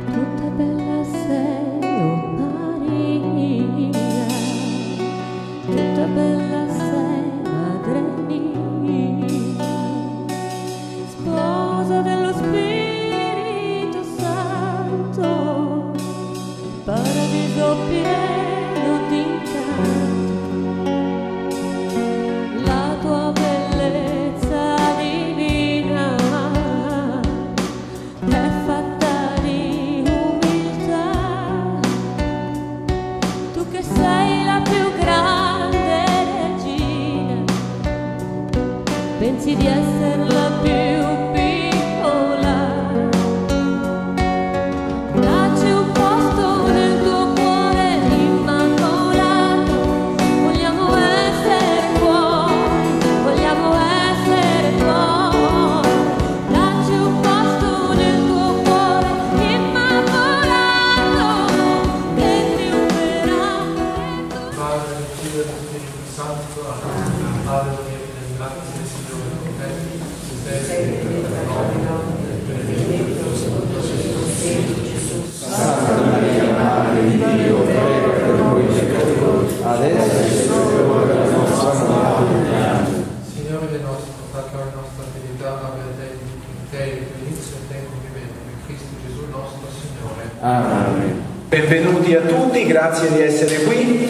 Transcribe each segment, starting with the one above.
tutta bella sei, oh Maria, tutta bella sei, Madre mia, sposa dello Spirito Santo, paradiso pieno di incanto, la tua bellezza divina è fatta di umiltà. Tu che sei la più grande regina, pensi di essere la più piccola. Dacci un posto nel tuo cuore immacolato, vogliamo essere tuoi, vogliamo essere tuoi. Dacci un posto nel tuo cuore immacolato, che triunferà. Padre, del Figlio e dello Spirito Santo. Alleluia. Grazie Signore, con te, sei Santa Maria, Madre di Dio, prega per noi peccatori, adesso è l'ora della nostra morte. Signore del nostro, faccia la nostra fedeltà, avere in te il inizio e il compimento, in Cristo Gesù nostro Signore. Amen. Benvenuti a tutti, grazie di essere qui.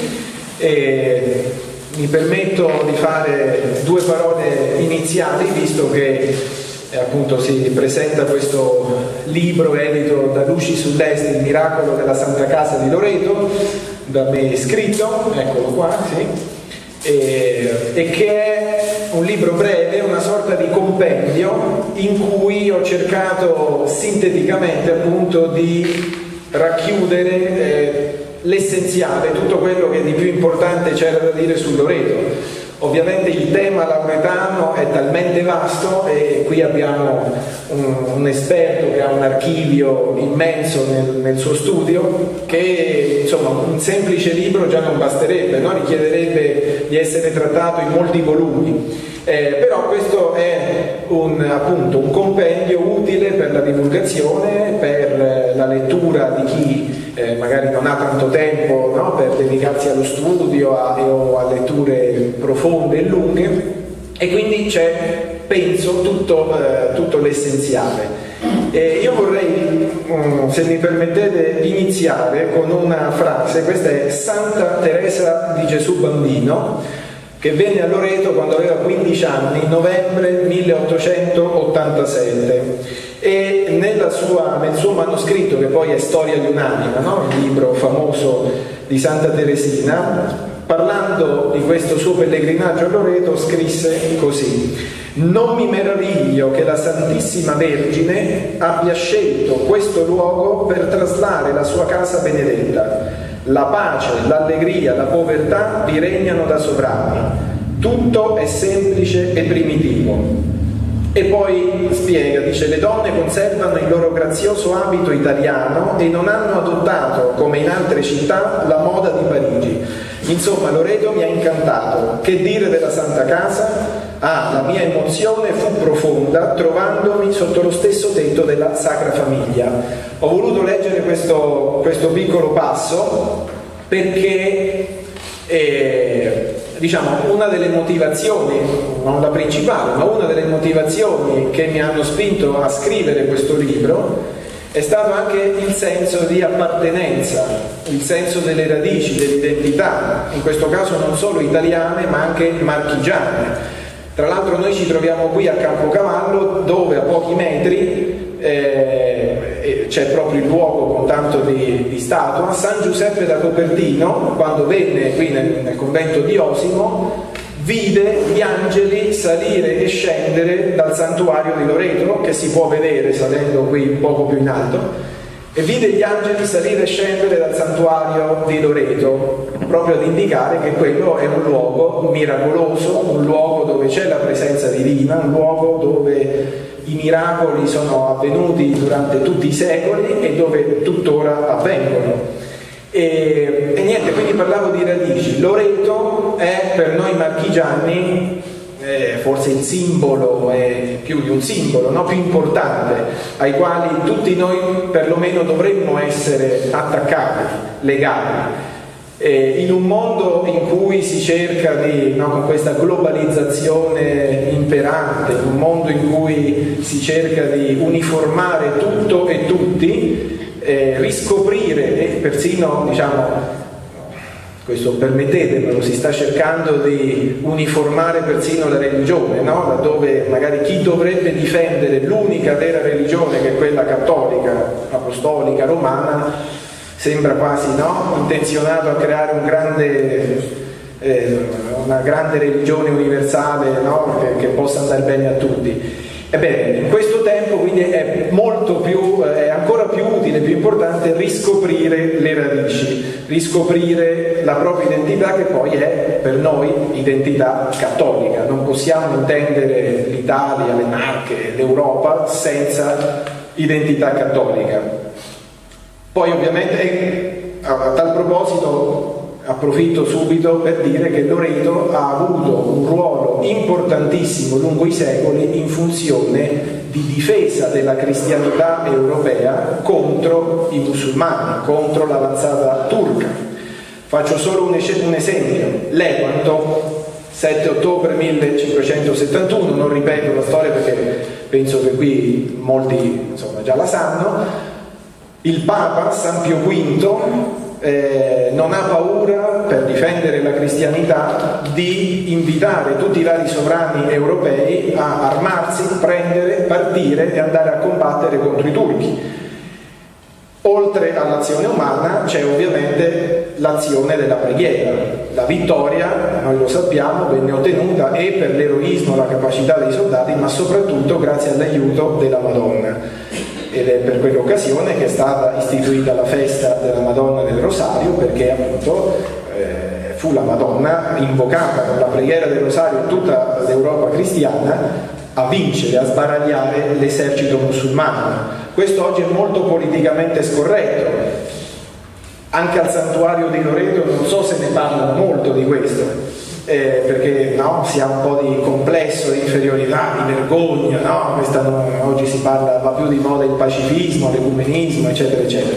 Mi permetto di fare due parole iniziali, visto che appunto si presenta questo libro edito da Luci Sull'Est, Il miracolo della Santa Casa di Loreto, da me scritto, eccolo qua, sì, e che è un libro breve, una sorta di compendio in cui ho cercato sinteticamente appunto di racchiudere l'essenziale, tutto quello che di più importante c'era da dire su Loreto. Ovviamente il tema lauretano è talmente vasto e qui abbiamo un esperto che ha un archivio immenso nel suo studio, che insomma un semplice libro già non basterebbe, no? Richiederebbe di essere trattato in molti volumi. Però questo è appunto un compendio utile per la divulgazione, per la lettura di chi magari non ha tanto tempo, no? Per dedicarsi allo studio o a letture profonde e lunghe, e quindi c'è, penso, tutto l'essenziale. Io vorrei, se mi permettete, iniziare con una frase. Questa è Santa Teresa di Gesù Bambino, che venne a Loreto quando aveva 15 anni, novembre 1887, e nel suo manoscritto, che poi è Storia di un'anima, no? Il libro famoso di Santa Teresina, parlando di questo suo pellegrinaggio a Loreto, scrisse così: non mi meraviglio che la Santissima Vergine abbia scelto questo luogo per traslare la sua casa benedetta. La pace, l'allegria, la povertà vi regnano da sovrani. Tutto è semplice e primitivo. E poi spiega, dice: le donne conservano il loro grazioso abito italiano e non hanno adottato, come in altre città, la moda di Parigi. Insomma, Loreto mi ha incantato. Che dire della Santa Casa? La mia emozione fu profonda trovandomi sotto lo stesso tetto della Sacra Famiglia. Ho voluto leggere questo piccolo passo perché diciamo, una delle motivazioni, non la principale, ma una delle motivazioni che mi hanno spinto a scrivere questo libro è stato anche il senso di appartenenza, il senso delle radici, dell'identità, in questo caso non solo italiane ma anche marchigiane. Tra l'altro noi ci troviamo qui a Campocavallo, dove a pochi metri c'è proprio il luogo con tanto di statua. San Giuseppe da Copertino, quando venne qui nel convento di Osimo, vide gli angeli salire e scendere dal santuario di Loreto, che si può vedere salendo qui un poco più in alto, e vide gli angeli salire e scendere dal santuario di Loreto, proprio ad indicare che quello è un luogo miracoloso, un luogo dove c'è la presenza divina, un luogo dove i miracoli sono avvenuti durante tutti i secoli e dove tuttora avvengono. E niente, quindi parlavo di radici. Loreto è per noi marchigiani forse il simbolo è più di un simbolo, no? Più importante, ai quali tutti noi perlomeno dovremmo essere attaccati, legati. In un mondo in cui si cerca di, no, con questa globalizzazione imperante, in un mondo in cui si cerca di uniformare tutto e tutti, riscoprire e persino, diciamo, questo permettetemelo, si sta cercando di uniformare persino la religione, no? Laddove magari chi dovrebbe difendere l'unica vera religione, che è quella cattolica, apostolica, romana, sembra quasi, no? Intenzionato a creare una grande religione universale, no? che possa andare bene a tutti. Ebbene, in questo tempo quindi è ancora più utile, più importante riscoprire le radici, riscoprire la propria identità, che poi è per noi identità cattolica. Non possiamo intendere l'Italia, le Marche, l'Europa senza identità cattolica. Poi ovviamente a tal proposito approfitto subito per dire che Loreto ha avuto un ruolo importantissimo lungo i secoli in funzione di difesa della cristianità europea contro i musulmani, contro l'avanzata turca. Faccio solo un esempio: Lepanto, 7 ottobre 1571, non ripeto la storia perché penso che qui molti già la sanno. Il Papa San Pio V non ha paura, per difendere la cristianità, di invitare tutti i vari sovrani europei a armarsi, prendere, partire e andare a combattere contro i turchi. Oltre all'azione umana c'è ovviamente l'azione della preghiera. La vittoria, noi lo sappiamo, venne ottenuta e per l'eroismo, la capacità dei soldati, ma soprattutto grazie all'aiuto della Madonna. Ed è per quell'occasione che è stata istituita la festa della Madonna del Rosario, perché appunto fu la Madonna invocata con la preghiera del Rosario in tutta l'Europa cristiana a vincere, a sbaragliare l'esercito musulmano. Questo oggi è molto politicamente scorretto. Anche al santuario di Loreto non so se ne parlano molto di questo. Perché no, si ha un po' di complesso di inferiorità, di vergogna, no? Oggi si parla, va più di moda il pacifismo, l'ecumenismo, eccetera eccetera.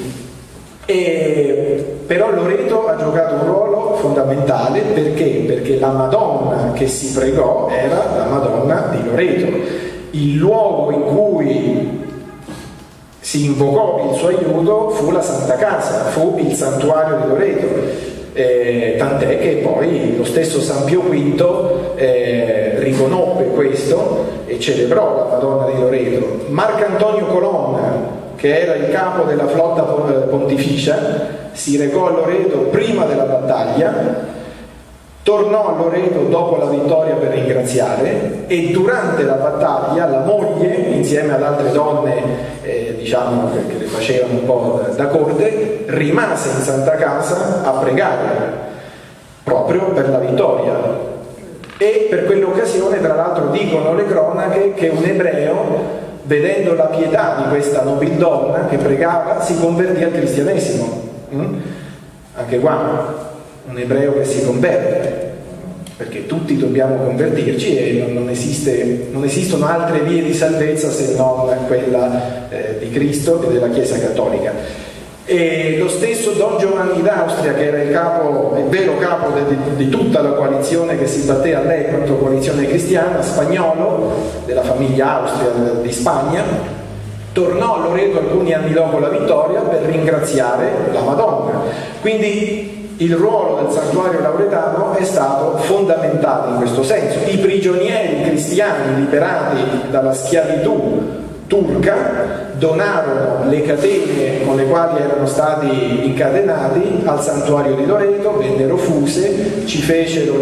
Però Loreto ha giocato un ruolo fondamentale perché la Madonna che si pregò era la Madonna di Loreto. Il luogo in cui si invocò il suo aiuto fu la Santa Casa, fu il santuario di Loreto. Tant'è che poi lo stesso San Pio V riconobbe questo e celebrò la Madonna di Loreto. Marcantonio Colonna, che era il capo della flotta pontificia, si recò a Loreto prima della battaglia, tornò a Loreto dopo la vittoria per ringraziare, e durante la battaglia la moglie, insieme ad altre donne diciamo che le facevano un po' da corte, rimase in Santa Casa a pregare proprio per la vittoria. E per quell'occasione, tra l'altro, dicono le cronache che un ebreo, vedendo la pietà di questa nobildonna che pregava, si convertì al cristianesimo. Anche qua un ebreo che si converte, perché tutti dobbiamo convertirci e non esistono altre vie di salvezza se non quella di Cristo e della Chiesa Cattolica. E lo stesso Don Giovanni d'Austria, che era il vero capo di tutta la coalizione che si batté a Lepanto, coalizione cristiana, spagnolo, della famiglia Austria di Spagna, tornò a Loreto alcuni anni dopo la vittoria per ringraziare la Madonna. Quindi il ruolo del santuario lauretano è stato fondamentale in questo senso. I prigionieri cristiani liberati dalla schiavitù turca donarono le catene con le quali erano stati incatenati al santuario di Loreto, vennero fuse, ci fecero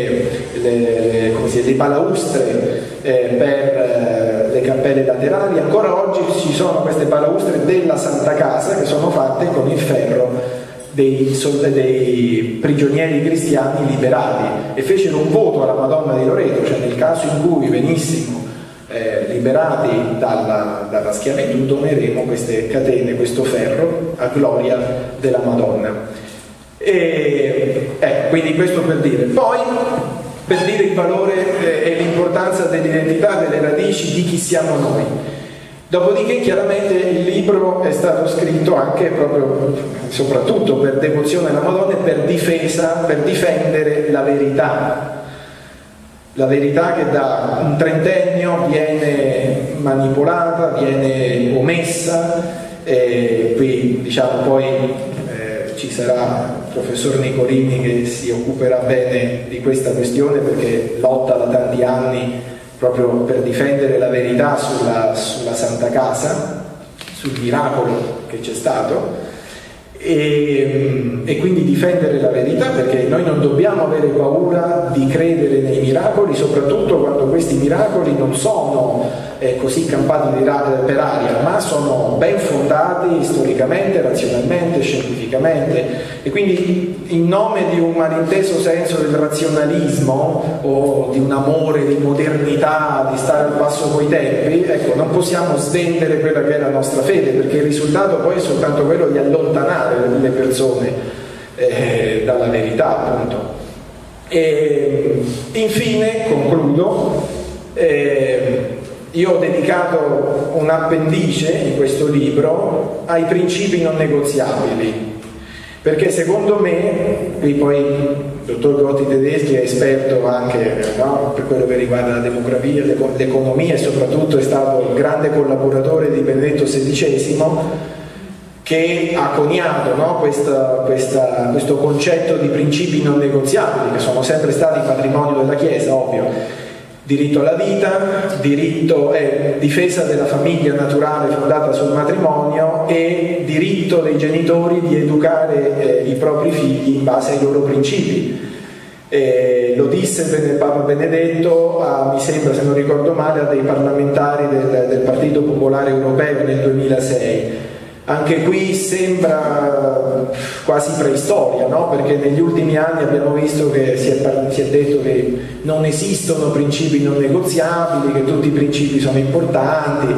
le balaustre per le cappelle laterali. Ancora oggi ci sono queste balaustre della Santa Casa che sono fatte con il ferro dei prigionieri cristiani liberati, e fecero un voto alla Madonna di Loreto, cioè nel caso in cui venissimo liberati dalla schiavitù doneremo queste catene, questo ferro a gloria della Madonna. Quindi questo per dire. Poi per dire il valore e l'importanza dell'identità, delle radici di chi siamo noi. Dopodiché chiaramente il libro è stato scritto anche proprio, soprattutto per devozione alla Madonna e per difesa, per difendere la verità che da un trentennio viene manipolata, viene omessa, e qui diciamo poi ci sarà il professor Nicolini che si occuperà bene di questa questione, perché lotta da tanti anni proprio per difendere la verità sulla Santa Casa, sul miracolo che c'è stato, e quindi difendere la verità, perché noi non dobbiamo avere paura di credere nei miracoli, soprattutto quando questi miracoli non sono così campati per aria, ma sono ben fondati storicamente, razionalmente, scientificamente, e quindi in nome di un malinteso senso del razionalismo o di un amore di modernità, di stare al passo coi tempi, ecco, non possiamo svendere quella che è la nostra fede, perché il risultato poi è soltanto quello di allontanare le persone dalla verità, appunto. E infine concludo. Io ho dedicato un appendice in questo libro ai principi non negoziabili, perché secondo me, qui poi il dottor Gotti Tedeschi è esperto anche, no, per quello che riguarda la demografia, l'economia, e soprattutto è stato un grande collaboratore di Benedetto XVI, che ha coniato, no, questo concetto di principi non negoziabili, che sono sempre stati patrimonio della Chiesa, ovvio. Diritto alla vita, difesa della famiglia naturale fondata sul matrimonio, e diritto dei genitori di educare i propri figli in base ai loro principi. Lo disse il Papa Benedetto mi sembra, se non ricordo male, a dei parlamentari del Partito Popolare Europeo nel 2006. Anche qui sembra quasi preistoria, no? Perché negli ultimi anni abbiamo visto che si è detto che non esistono principi non negoziabili, che tutti i principi sono importanti,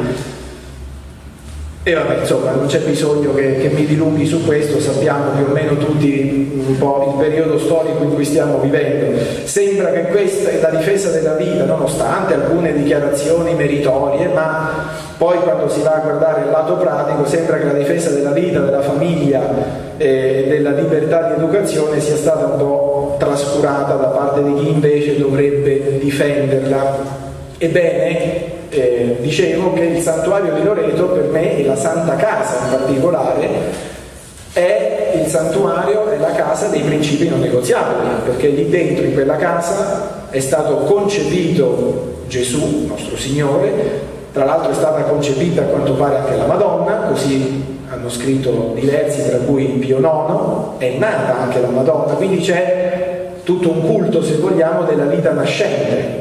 e vabbè, insomma, non c'è bisogno che mi dilunghi su questo, sappiamo più o meno tutti un po' il periodo storico in cui stiamo vivendo. Sembra che questa è la difesa della vita, nonostante alcune dichiarazioni meritorie, ma poi quando si va a guardare il lato pratico sembra che la difesa della vita, della famiglia e della libertà di educazione sia stata un po' trascurata da parte di chi invece dovrebbe difenderla. Ebbene, dicevo che il santuario di Loreto per me, e la Santa Casa in particolare, è il santuario, è la casa dei principi non negoziabili, perché lì dentro, in quella casa, è stato concepito Gesù, nostro Signore. Tra l'altro è stata concepita a quanto pare anche la Madonna, così hanno scritto diversi, tra cui Pio IX, è nata anche la Madonna, quindi c'è tutto un culto, se vogliamo, della vita nascente.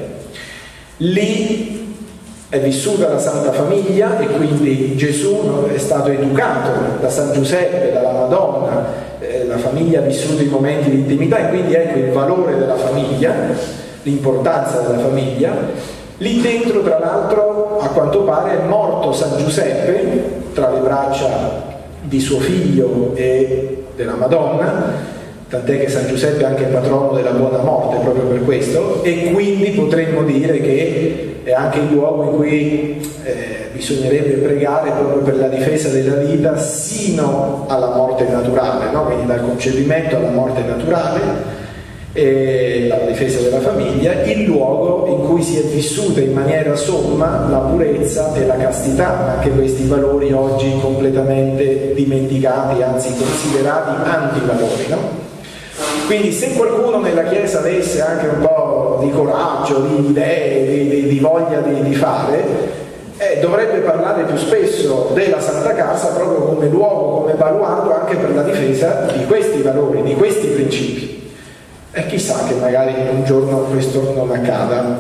Lì è vissuta la Santa Famiglia, e quindi Gesù è stato educato da San Giuseppe, dalla Madonna, la famiglia ha vissuto i momenti di intimità, e quindi ecco il valore della famiglia, l'importanza della famiglia. Lì dentro, tra l'altro, a quanto pare è morto San Giuseppe tra le braccia di suo figlio e della Madonna, tant'è che San Giuseppe è anche patrono della buona morte proprio per questo, e quindi potremmo dire che è anche il luogo in cui bisognerebbe pregare proprio per la difesa della vita sino alla morte naturale, no? Quindi dal concepimento alla morte naturale, e la difesa della famiglia, il luogo in cui si è vissuta in maniera somma la purezza e la castità, anche questi valori oggi completamente dimenticati, anzi considerati antivalori, no? Quindi se qualcuno nella Chiesa avesse anche un po' di coraggio, di idee, di voglia di fare, dovrebbe parlare più spesso della Santa Casa proprio come luogo, come baluardo anche per la difesa di questi valori, di questi principi. E chissà che magari un giorno questo non accada.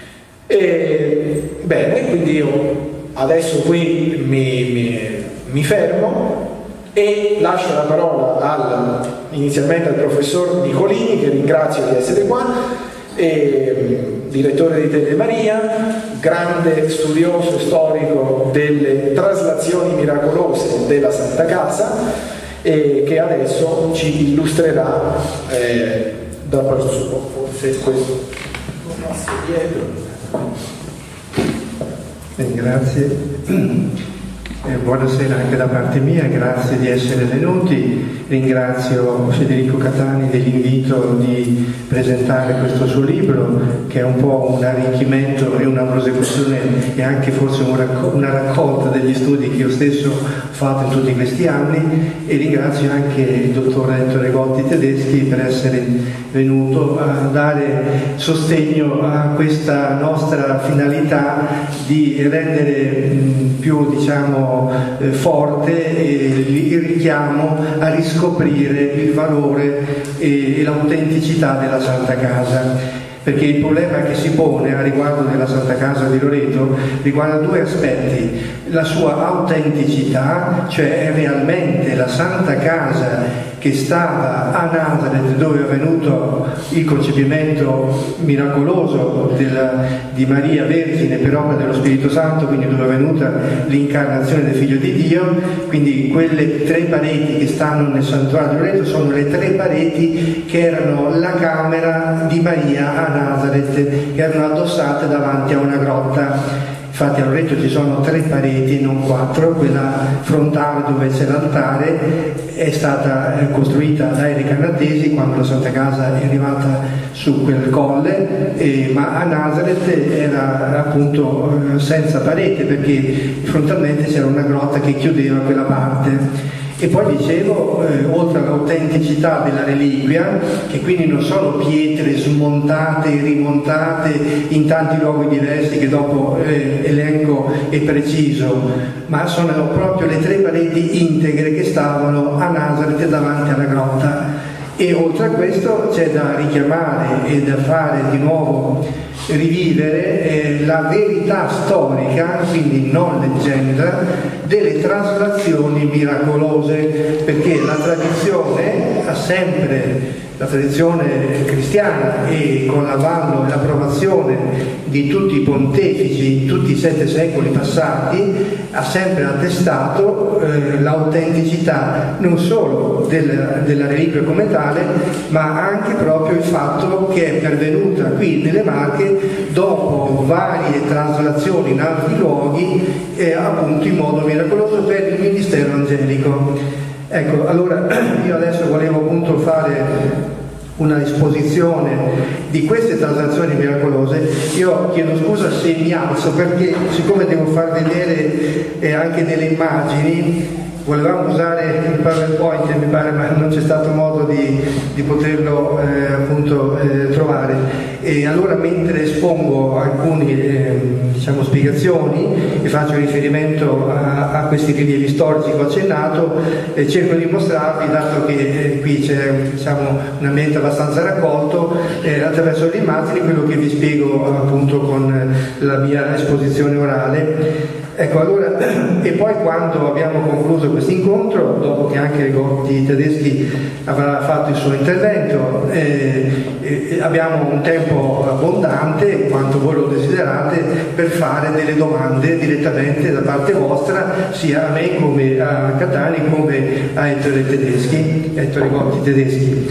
Bene, quindi io adesso qui mi fermo e lascio la parola inizialmente al professor Nicolini, che ringrazio di essere qua, direttore di Telemaria, grande studioso storico delle traslazioni miracolose della Santa Casa, e che adesso ci illustrerà dal prossimo, forse questo. passo dietro. Grazie. Buonasera anche da parte mia, grazie di essere venuti. Ringrazio Federico Catani dell'invito di presentare questo suo libro, che è un po' un arricchimento e una prosecuzione e anche forse una raccolta degli studi che io stesso ho fatto in tutti questi anni, e ringrazio anche il dottor Ettore Gotti Tedeschi per essere venuto a dare sostegno a questa nostra finalità di rendere più, forte il richiamo a riscoprire il valore e l'autenticità della Santa Casa. Perché il problema che si pone a riguardo della Santa Casa di Loreto riguarda due aspetti: la sua autenticità, cioè è realmente la Santa Casa che stava a Nazareth, dove è avvenuto il concepimento miracoloso di Maria Vergine per opera dello Spirito Santo, quindi dove è avvenuta l'incarnazione del Figlio di Dio. Quindi quelle 3 pareti che stanno nel santuario di Loreto sono le 3 pareti che erano la camera di Maria a Nazareth, che erano addossate davanti a una grotta. Infatti a Loreto ci sono 3 pareti e non 4, quella frontale dove c'è l'altare è stata costruita dai recanatesi quando la Santa Casa è arrivata su quel colle, ma a Nazareth era appunto senza parete, perché frontalmente c'era una grotta che chiudeva quella parte. E poi dicevo, oltre all'autenticità della reliquia, che quindi non sono pietre smontate e rimontate in tanti luoghi diversi che dopo elenco e preciso, ma sono proprio le 3 pareti integre che stavano a Nazareth davanti alla grotta. E oltre a questo c'è da richiamare e da fare di nuovo rivivere la verità storica, quindi non leggenda, delle traslazioni miracolose, perché la tradizione ha sempre, la tradizione cristiana, e con l'avallo e l'approvazione di tutti i pontefici in tutti i 7 secoli passati, ha sempre attestato l'autenticità non solo della reliquia come tale, ma anche proprio il fatto che è pervenuta qui nelle Marche dopo varie traslazioni in altri luoghi, appunto in modo miracoloso per il ministero angelico. Ecco, allora io adesso volevo appunto fare una esposizione di queste traslazioni miracolose. Io chiedo scusa se mi alzo, perché siccome devo far vedere anche delle immagini, volevamo usare il PowerPoint, mi pare, ma non c'è stato modo di poterlo appunto trovare. E allora, mentre espongo alcune spiegazioni e faccio riferimento a questi rilievi storici che ho accennato, cerco di mostrarvi, dato che qui c'è un ambiente abbastanza raccolto, attraverso le immagini, quello che vi spiego appunto con la mia esposizione orale. Ecco, allora, e poi quando abbiamo concluso questo incontro, dopo che anche Gotti Tedeschi avrà fatto il suo intervento, abbiamo un tempo abbondante, quanto voi lo desiderate, per fare delle domande direttamente da parte vostra, sia a me come a Catani come a Ettore Gotti Tedeschi.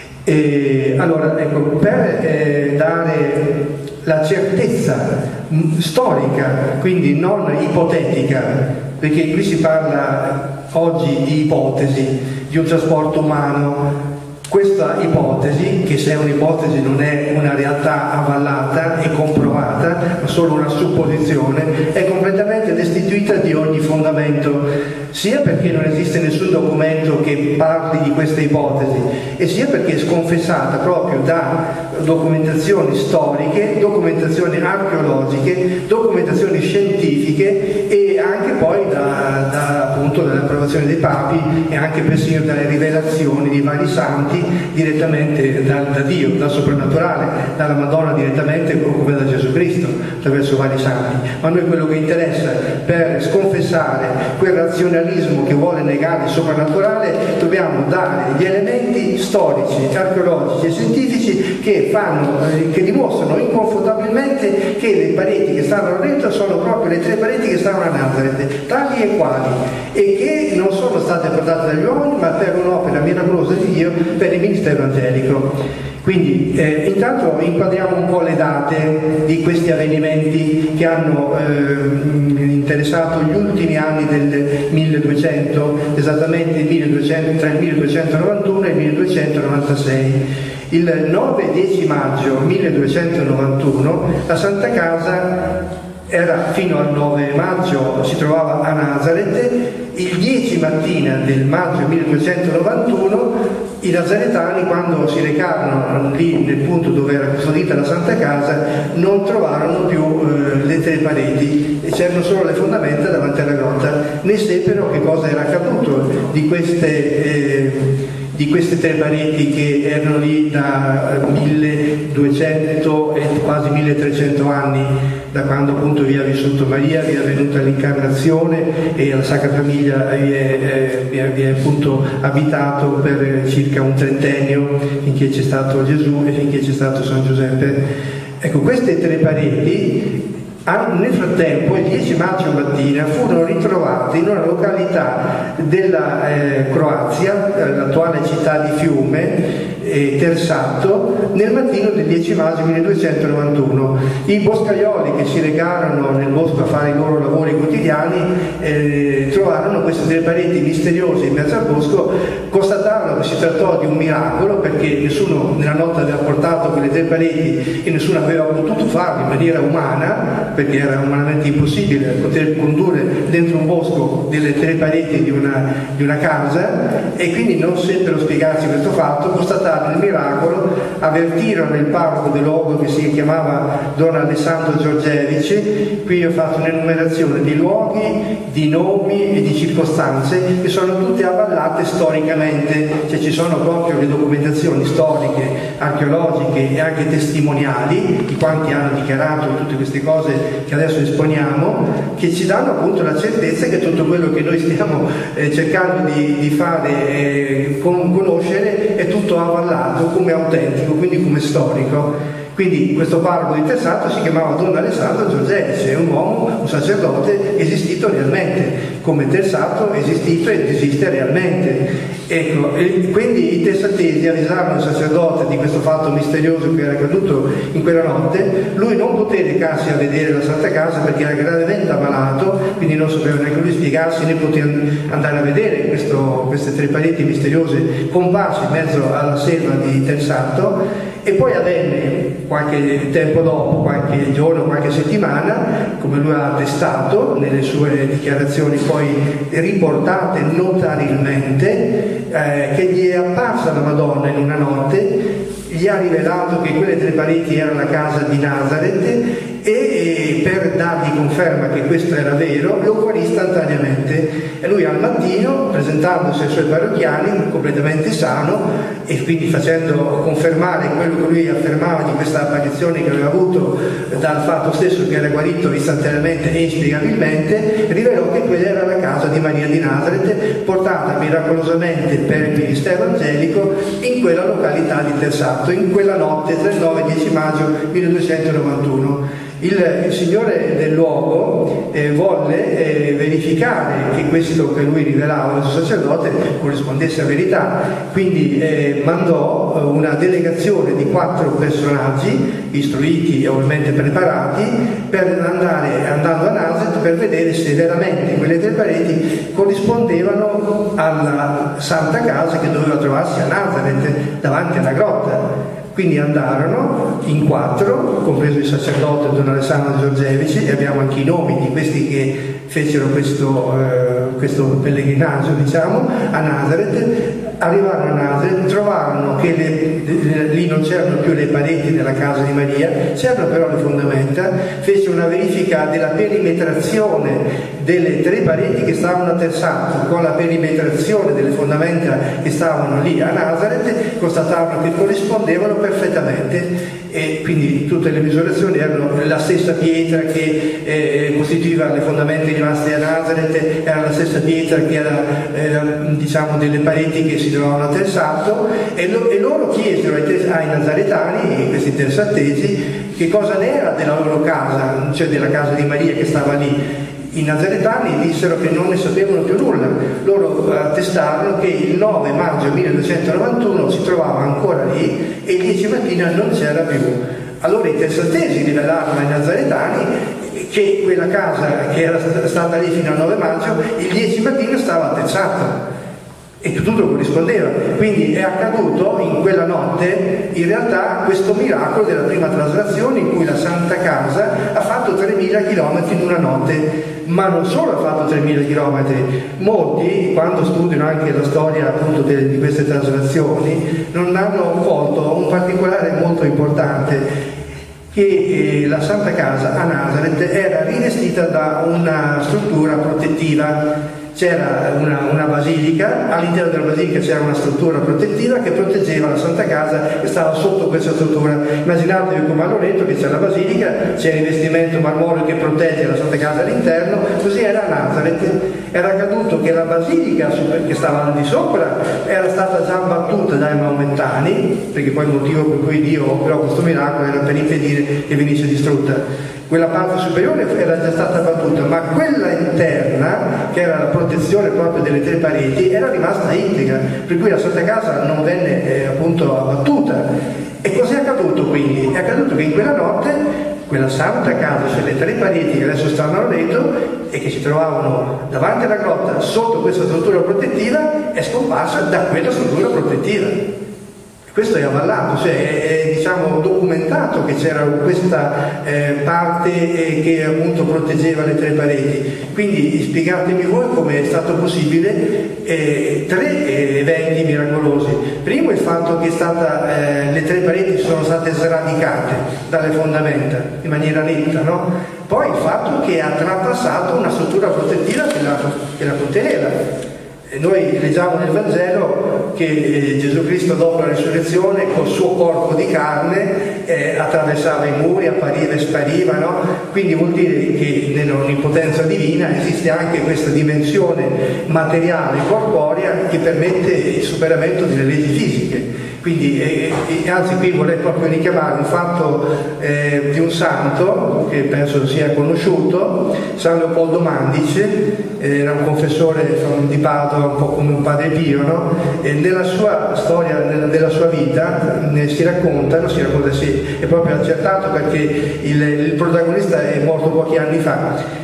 Allora, ecco, per dare la certezza storica, quindi non ipotetica, perché qui si parla oggi di ipotesi, di un trasporto umano. Questa ipotesi, che se è un'ipotesi non è una realtà avvallata e comprovata, ma solo una supposizione, è completamente destituita di ogni fondamento, sia perché non esiste nessun documento che parli di questa ipotesi, e sia perché è sconfessata proprio da documentazioni storiche, documentazioni archeologiche, documentazioni scientifiche, e anche poi appunto dall'approvazione dei papi, e anche persino dalle rivelazioni di vari santi direttamente da Dio, dal soprannaturale, dalla Madonna direttamente, come da Gesù Cristo, attraverso vari santi. Ma noi quello che interessa per sconfessare quel razionalismo che vuole negare il soprannaturale, dobbiamo dare gli elementi storici, archeologici e scientifici che dimostrano inconfutabilmente che le pareti che stanno dentro sono proprio le 3 pareti che stanno a Nazareth, tali e quali. e che non sono state portate dagli uomini, ma per un'opera miracolosa di Dio, per il ministero evangelico. Quindi intanto inquadriamo un po' le date di questi avvenimenti che hanno interessato gli ultimi anni del 1200, esattamente tra il 1291 e il 1296. Il 9 e 10 maggio 1291 la Santa Casa era fino al 9 maggio, si trovava a Nazareth. Il 10 mattina del maggio 1291 i nazaretani, quando si recarono lì nel punto dove era custodita la Santa Casa, non trovarono più le tre pareti e c'erano solo le fondamenta davanti alla grotta. Ne seppero che cosa era accaduto di queste tre pareti che erano lì da 1200 e quasi 1300 anni, da quando appunto vi ha vissuto Maria, vi è venuta l'incarnazione e la Sacra Famiglia vi è appunto abitato per circa un trentennio, finché c'è stato Gesù e finché c'è stato San Giuseppe. Ecco, queste tre pareti nel frattempo, il 10 maggio mattina, furono ritrovate in una località della Croazia, l'attuale città di Fiume, Tersato, nel mattino del 10 maggio 1291. I boscaioli che si recarono nel bosco a fare i loro lavori quotidiani trovarono queste tre pareti misteriose in mezzo al bosco, constatarono che si trattò di un miracolo, perché nessuno nella notte aveva portato quelle tre pareti e nessuno aveva potuto farlo in maniera umana, perché era umanamente impossibile poter condurre dentro un bosco delle tre pareti di una casa, e quindi non seppero spiegarsi questo fatto. Constatarono il miracolo, avvertirono il parroco del luogo, che si chiamava Don Alessandro Giorgevici. Qui ho fatto un'enumerazione di luoghi, di nomi e di circostanze che sono tutte avvallate storicamente, cioè ci sono proprio le documentazioni storiche, archeologiche e anche testimoniali di quanti hanno dichiarato tutte queste cose che adesso esponiamo, che ci danno appunto la certezza che tutto quello che noi stiamo cercando di fare conoscere è tutto avvallato come autentico, quindi come storico. Quindi questo parroco di Tersato si chiamava Don Alessandro Giorgevici, è un uomo, un sacerdote esistito realmente, come Tersato è esistito ed esiste realmente. Ecco, quindi i tersatesi avvisarono il sacerdote di questo fatto misterioso che era accaduto in quella notte. Lui non poté recarsi a vedere la Santa Casa perché era gravemente ammalato, quindi non sapeva neanche lui spiegarsi né poter andare a vedere queste tre pareti misteriose comparse in mezzo alla selva di Tersato. E poi avvenne qualche tempo dopo, qualche giorno, qualche settimana, come lui ha attestato nelle sue dichiarazioni poi riportate notarilmente, che gli è apparsa la Madonna in una notte, gli ha rivelato che quelle tre pareti erano la casa di Nazareth, e per dargli conferma che questo era vero lo guarì istantaneamente. E lui al mattino, presentandosi ai suoi parrocchiani completamente sano e quindi facendo confermare quello che lui affermava di questa apparizione che aveva avuto dal fatto stesso che era guarito istantaneamente e inspiegabilmente, rivelò che quella era la casa di Maria di Nazareth, portata miracolosamente per il ministero angelico in quella località di Tersato, in quella notte del 9-10 maggio 1291. Il signore del luogo volle verificare che questo che lui rivelava al suo sacerdote corrispondesse a verità, quindi mandò una delegazione di 4 personaggi istruiti e ovviamente preparati andando a Nazareth per vedere se veramente quelle tre pareti corrispondevano alla Santa Casa che doveva trovarsi a Nazareth davanti alla grotta. Quindi andarono in 4, compreso il sacerdote Don Alessandro Giorgevici, e abbiamo anche i nomi di questi che fecero questo pellegrinaggio, diciamo, a Nazareth. Arrivarono a Nazareth, trovarono che lì non c'erano più le pareti della casa di Maria, c'erano però le fondamenta. Fece una verifica della perimetrazione delle tre pareti che stavano a Tersato con la perimetrazione delle fondamenta che stavano lì a Nazareth, constatarono che corrispondevano perfettamente, e quindi tutte le misurazioni erano la stessa pietra che costituiva le fondamenta rimaste a Nazareth, era la stessa pietra che era diciamo delle pareti che si trovavano a Tersato, e loro chiesero ai nazaretani, questi tersatesi, che cosa ne era della loro casa, cioè della casa di Maria che stava lì. I nazaretani dissero che non ne sapevano più nulla. Loro attestarono che il 9 maggio 1291 si trovava ancora lì e il 10 mattina non c'era più. Allora i tessatesi rivelarono ai nazaretani che quella casa che era stata lì fino al 9 maggio, il 10 mattina stava attestata. E tutto corrispondeva. Quindi è accaduto in quella notte in realtà questo miracolo della prima traslazione, in cui la Santa Casa ha fatto 3.000 km in una notte. Ma non solo ha fatto 3.000 km, molti, quando studiano anche la storia appunto di queste traslazioni, non hanno colto un particolare molto importante, che la Santa Casa a Nazareth era rivestita da una struttura protettiva. C'era una basilica, all'interno della basilica c'era una struttura protettiva che proteggeva la Santa Casa che stava sotto questa struttura. Immaginatevi come a Loreto che c'è la basilica, c'è il rivestimento marmoreo che protegge la Santa Casa all'interno, così era a Nazareth. Era accaduto che la basilica che stava al di sopra era stata già abbattuta dai maomettani, perché poi il motivo per cui Dio operò questo miracolo era per impedire che venisse distrutta. Quella parte superiore era già stata abbattuta, ma quella interna, che era la protezione proprio delle 3 pareti, era rimasta integra, per cui la Santa Casa non venne appunto abbattuta. E cos'è accaduto quindi? È accaduto che in quella notte quella Santa Casa, cioè le 3 pareti che adesso stanno a Loreto e che si trovavano davanti alla grotta sotto questa struttura protettiva, è scomparsa da quella struttura protettiva. Questo è avallato, cioè è diciamo documentato che c'era questa parte che appunto proteggeva le 3 pareti. Quindi spiegatemi voi come è stato possibile 3 eventi miracolosi. Primo il fatto che le 3 pareti sono state sradicate dalle fondamenta in maniera netta, no? Poi il fatto che ha trapassato una struttura protettiva che la conteneva. Noi leggiamo nel Vangelo che Gesù Cristo dopo la risurrezione col suo corpo di carne attraversava i muri, appariva e spariva, no? Quindi vuol dire che nell'onnipotenza divina esiste anche questa dimensione materiale, corporea, che permette il superamento delle leggi fisiche. Quindi, anzi qui vorrei proprio richiamare un fatto di un santo che penso sia conosciuto, San Leopoldo Mandice, era un confessore di Padova, un po' come un padre Pio, no? E nella sua storia, della sua vita, si racconta sì, è proprio accertato perché il protagonista è morto pochi anni fa.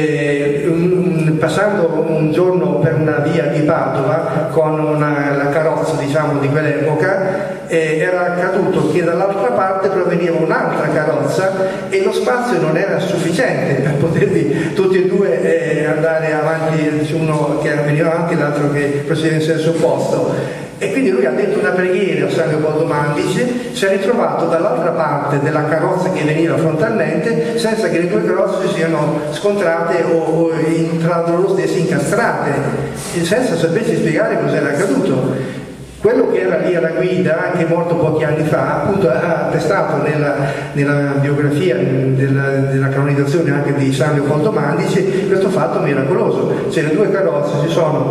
Passando un giorno per una via di Padova con la carrozza diciamo di quell'epoca, era accaduto che dall'altra parte proveniva un'altra carrozza e lo spazio non era sufficiente per poterli tutti e due andare avanti, uno che veniva avanti e l'altro che procedeva in senso opposto. E quindi lui ha detto una preghiera a San Leopoldo Mandice, si è ritrovato dall'altra parte della carrozza che veniva frontalmente senza che le 2 carrozze si siano scontrate o tra loro stesse incastrate, senza sapersi spiegare cos'era accaduto. Quello che era lì alla guida, che è morto pochi anni fa, appunto ha attestato nella biografia della canonizzazione anche di San Leopoldo Mandice questo fatto miracoloso. Cioè le 2 carrozze si sono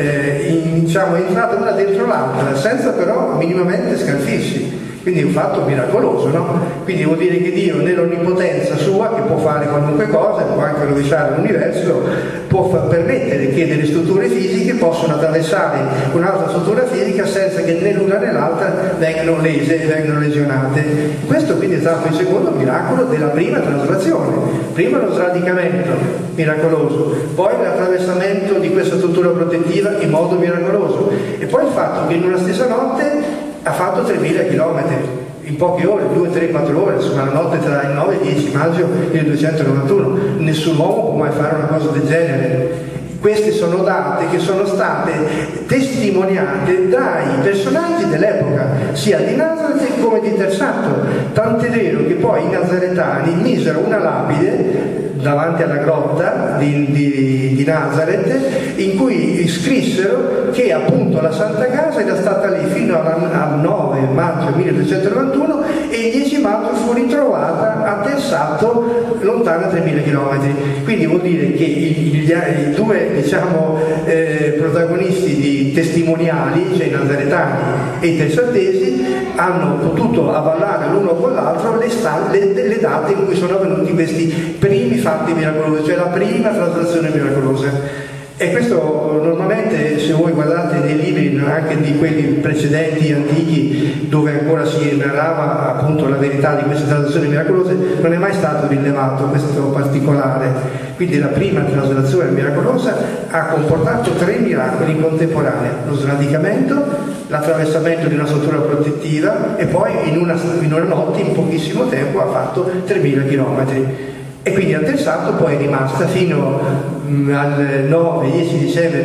entrate una dentro l'altra senza però minimamente scalfirsi. Quindi è un fatto miracoloso, no? Quindi vuol dire che Dio nell'onnipotenza sua, che può fare qualunque cosa, può anche rovesciare l'universo, può permettere che delle strutture fisiche possano attraversare un'altra struttura fisica senza che né l'una né l'altra vengano lese e vengano lesionate. Questo quindi è stato il secondo miracolo della prima traslazione. Prima lo sradicamento miracoloso, poi l'attraversamento di questa struttura protettiva in modo miracoloso e poi il fatto che in una stessa notte ha fatto 3.000 km in poche ore, 2, 3, 4 ore, insomma la notte tra il 9 e il 10 maggio 1291. Nessun uomo può mai fare una cosa del genere. Queste sono date che sono state testimoniate dai personaggi dell'epoca, sia di Nazareth come di Tersato. Tant'è vero che poi i nazaretani misero una lapide davanti alla grotta di Nazareth in cui scrissero che appunto la Santa Casa era stata lì fino al 9 maggio 1291 e il 10 maggio fu ritrovata a Tersato, lontana 3.000 km. Quindi vuol dire che i due, diciamo, protagonisti di testimoniali, cioè i nazaretani e i tersatesi, hanno potuto avallare l'uno con l'altro le date in cui sono avvenuti questi primi fatti miracolosi, cioè la prima traslazione miracolosa. E questo normalmente, se voi guardate nei libri anche di quelli precedenti, antichi, dove ancora si narrava appunto la verità di queste traslazioni miracolose, non è mai stato rilevato questo particolare. Quindi la prima traslazione miracolosa ha comportato 3 miracoli in contemporanea: lo sradicamento, l'attraversamento di una struttura protettiva e poi in una notte, in pochissimo tempo, ha fatto 3.000 km. E quindi a Tersato poi è rimasta fino al 9-10 dicembre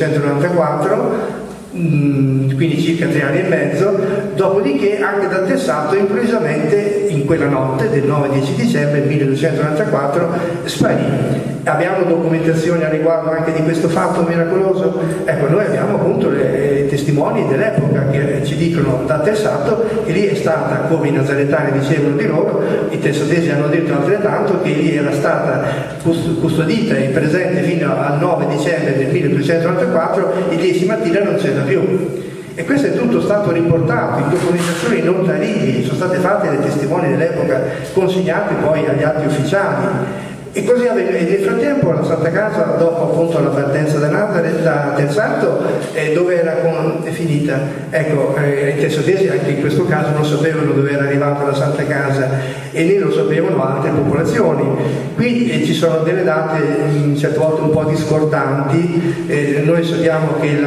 1294, quindi circa 3 anni e mezzo, dopodiché anche da Tersato improvvisamente in quella notte del 9-10 dicembre 1294 sparì. Abbiamo documentazioni a riguardo anche di questo fatto miracoloso? Ecco, noi abbiamo appunto i testimoni dell'epoca che ci dicono da Tersato che lì è stata, come i nazaretani dicevano di loro, i tersatesi hanno detto altrettanto, che lì era stata custodita e presente fino al 9 dicembre del 1294, il 10 mattina non c'era più. E questo è tutto stato riportato in documentazioni notarili, sono state fatte dai testimoni dell'epoca, consegnate poi agli atti ufficiali. E così nel frattempo la Santa Casa, dopo appunto la partenza da Nazareth, da Tersato, dove era finita? Ecco, i tersatesi anche in questo caso non sapevano dove era arrivata la Santa Casa e né lo sapevano altre popolazioni. Qui ci sono delle date certe volte un po' discordanti. Noi sappiamo che il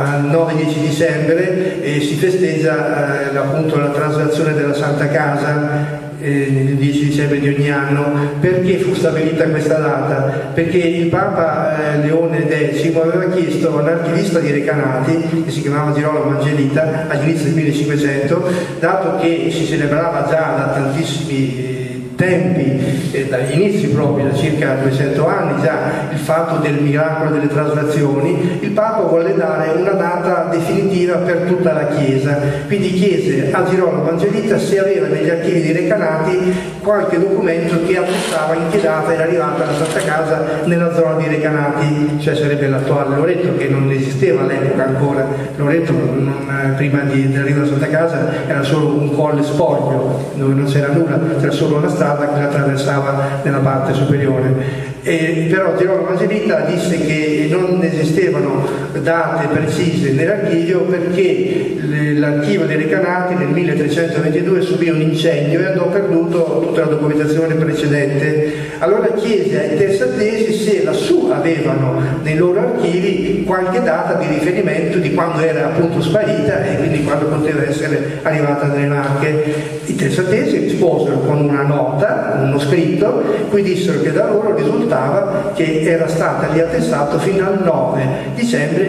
9-10 dicembre si festeggia appunto la traslazione della Santa Casa, il 10 dicembre di ogni anno. Perché fu stabilita questa data? Perché il Papa Leone X aveva chiesto a un archivista di Recanati, che si chiamava Girolamo Angelita, all'inizio del 1500, dato che si celebrava già da tantissimi tempi, dagli inizi proprio, da circa 200 anni già, il fatto del miracolo delle traslazioni, il Papa volle dare una data definitiva per tutta la Chiesa. Quindi chiese a Girolamo Angelita se aveva negli archivi di Recanati qualche documento che attestava in che data era arrivata la Santa Casa nella zona di Recanati, cioè sarebbe l'attuale Loreto, che non esisteva all'epoca ancora. Loreto prima dell'arrivo della Santa Casa era solo un colle spoglio dove non c'era nulla, c'era solo una strada che la attraversava nella parte superiore. Però Girolamo Angelita disse che non esistevano date precise nell'archivio perché l'archivio dei Recanati nel 1322 subì un incendio e andò perduto tutta la documentazione precedente. Allora chiese ai tersatesi se lassù avevano nei loro archivi qualche data di riferimento di quando era appunto sparita e quindi quando poteva essere arrivata nelle Marche. I tersatesi risposero con una nota, uno scritto, cui dissero che da loro risultava che era stata lì a Tersato fino al 9 dicembre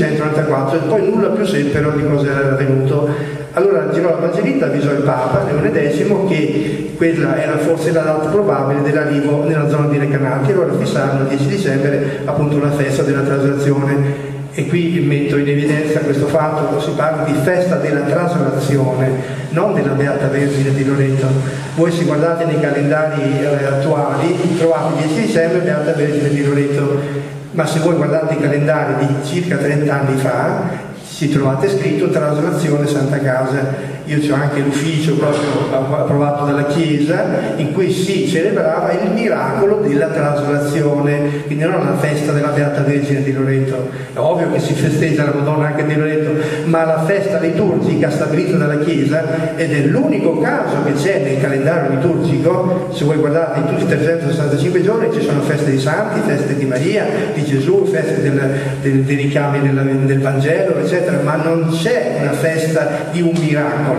1294 e poi nulla più seppero di cosa era avvenuto. Allora Girolamo Angelita avvisò il Papa Leone X che quella era forse la data probabile dell'arrivo nella zona di Recanati, allora fissarono il 10 dicembre appunto la festa della traslazione. E qui metto in evidenza questo fatto, si parla di festa della traslazione, non della Beata Vergine di Loreto. Voi se guardate nei calendari attuali trovate il 10 dicembre Beata Vergine di Loreto, ma se voi guardate i calendari di circa 30 anni fa ci trovate scritto traslazione Santa Casa. Io c'ho anche l'ufficio proprio approvato dalla Chiesa in cui si celebrava il miracolo della traslazione, quindi non la festa della Beata Vergine di Loreto. È ovvio che si festeggia la Madonna anche di Loreto, ma la festa liturgica stabilita dalla Chiesa, ed è l'unico caso che c'è nel calendario liturgico. Se voi guardate in tutti i 365 giorni ci sono feste di santi, feste di Maria, di Gesù, feste dei richiami del Vangelo, eccetera, ma non c'è una festa di un miracolo.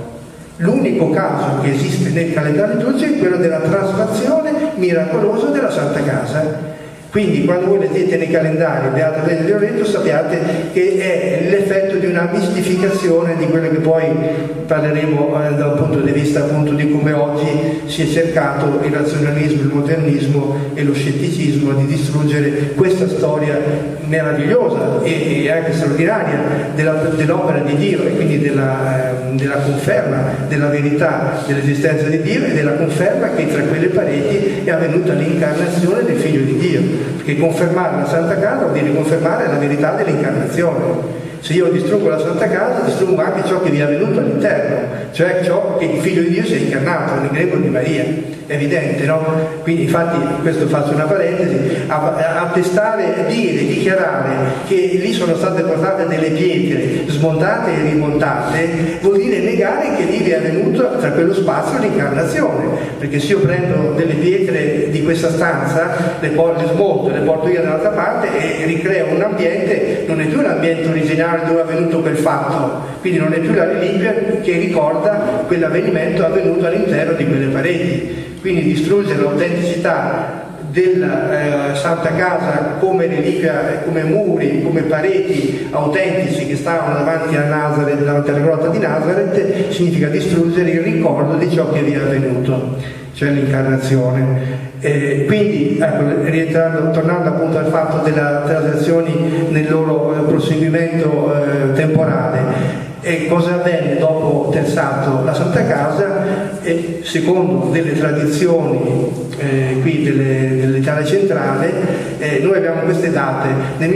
L'unico caso che esiste nel calendario liturgico è quello della traslazione miracolosa della Santa Casa. Quindi quando voi leggete nei calendari Beata Vergine di Loreto sappiate che è l'effetto di una mistificazione di quello che poi parleremo da un punto di vista appunto di come oggi si è cercato il razionalismo, il modernismo e lo scetticismo di distruggere questa storia meravigliosa e anche straordinaria dell'opera di Dio e quindi della conferma della verità dell'esistenza di Dio e della conferma che tra quelle pareti è avvenuta l'incarnazione del Figlio di Dio. Perché confermare la Santa Casa vuol dire confermare la verità dell'incarnazione. Se io distruggo la Santa Casa, distruggo anche ciò che vi è avvenuto all'interno, cioè ciò che il Figlio di Dio si è incarnato nel greco di Maria. È evidente, no? Quindi infatti, questo faccio una parentesi, attestare, dire, dichiarare che lì sono state portate delle pietre smontate e rimontate, vuol dire negare che lì vi è avvenuto tra quello spazio l'incarnazione, perché se io prendo delle pietre di questa stanza, le smonto, le porto via dall'altra parte e ricreo un ambiente, non è più l'ambiente originale dove è avvenuto quel fatto, quindi non è più la reliquia che ricorda quell'avvenimento avvenuto all'interno di quelle pareti. Quindi distruggere l'autenticità della Santa Casa come reliquia, come muri, come pareti autentici che stavano davanti a Nazareth, davanti alla grotta di Nazareth, significa distruggere il ricordo di ciò che vi è avvenuto, cioè l'incarnazione. Quindi, ecco, tornando appunto al fatto delle traslazioni nel loro proseguimento temporale, e cosa avvenne dopo Terzato la Santa Casa? Secondo delle tradizioni qui dell'Italia centrale, noi abbiamo queste date. Nel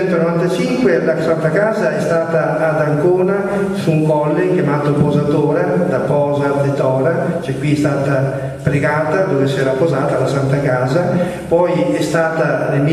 1295 la Santa Casa è stata ad Ancona su un colle chiamato Posatora, da Posa e Tora, cioè qui è stata pregata dove si era posata la Santa Casa, poi è stata nel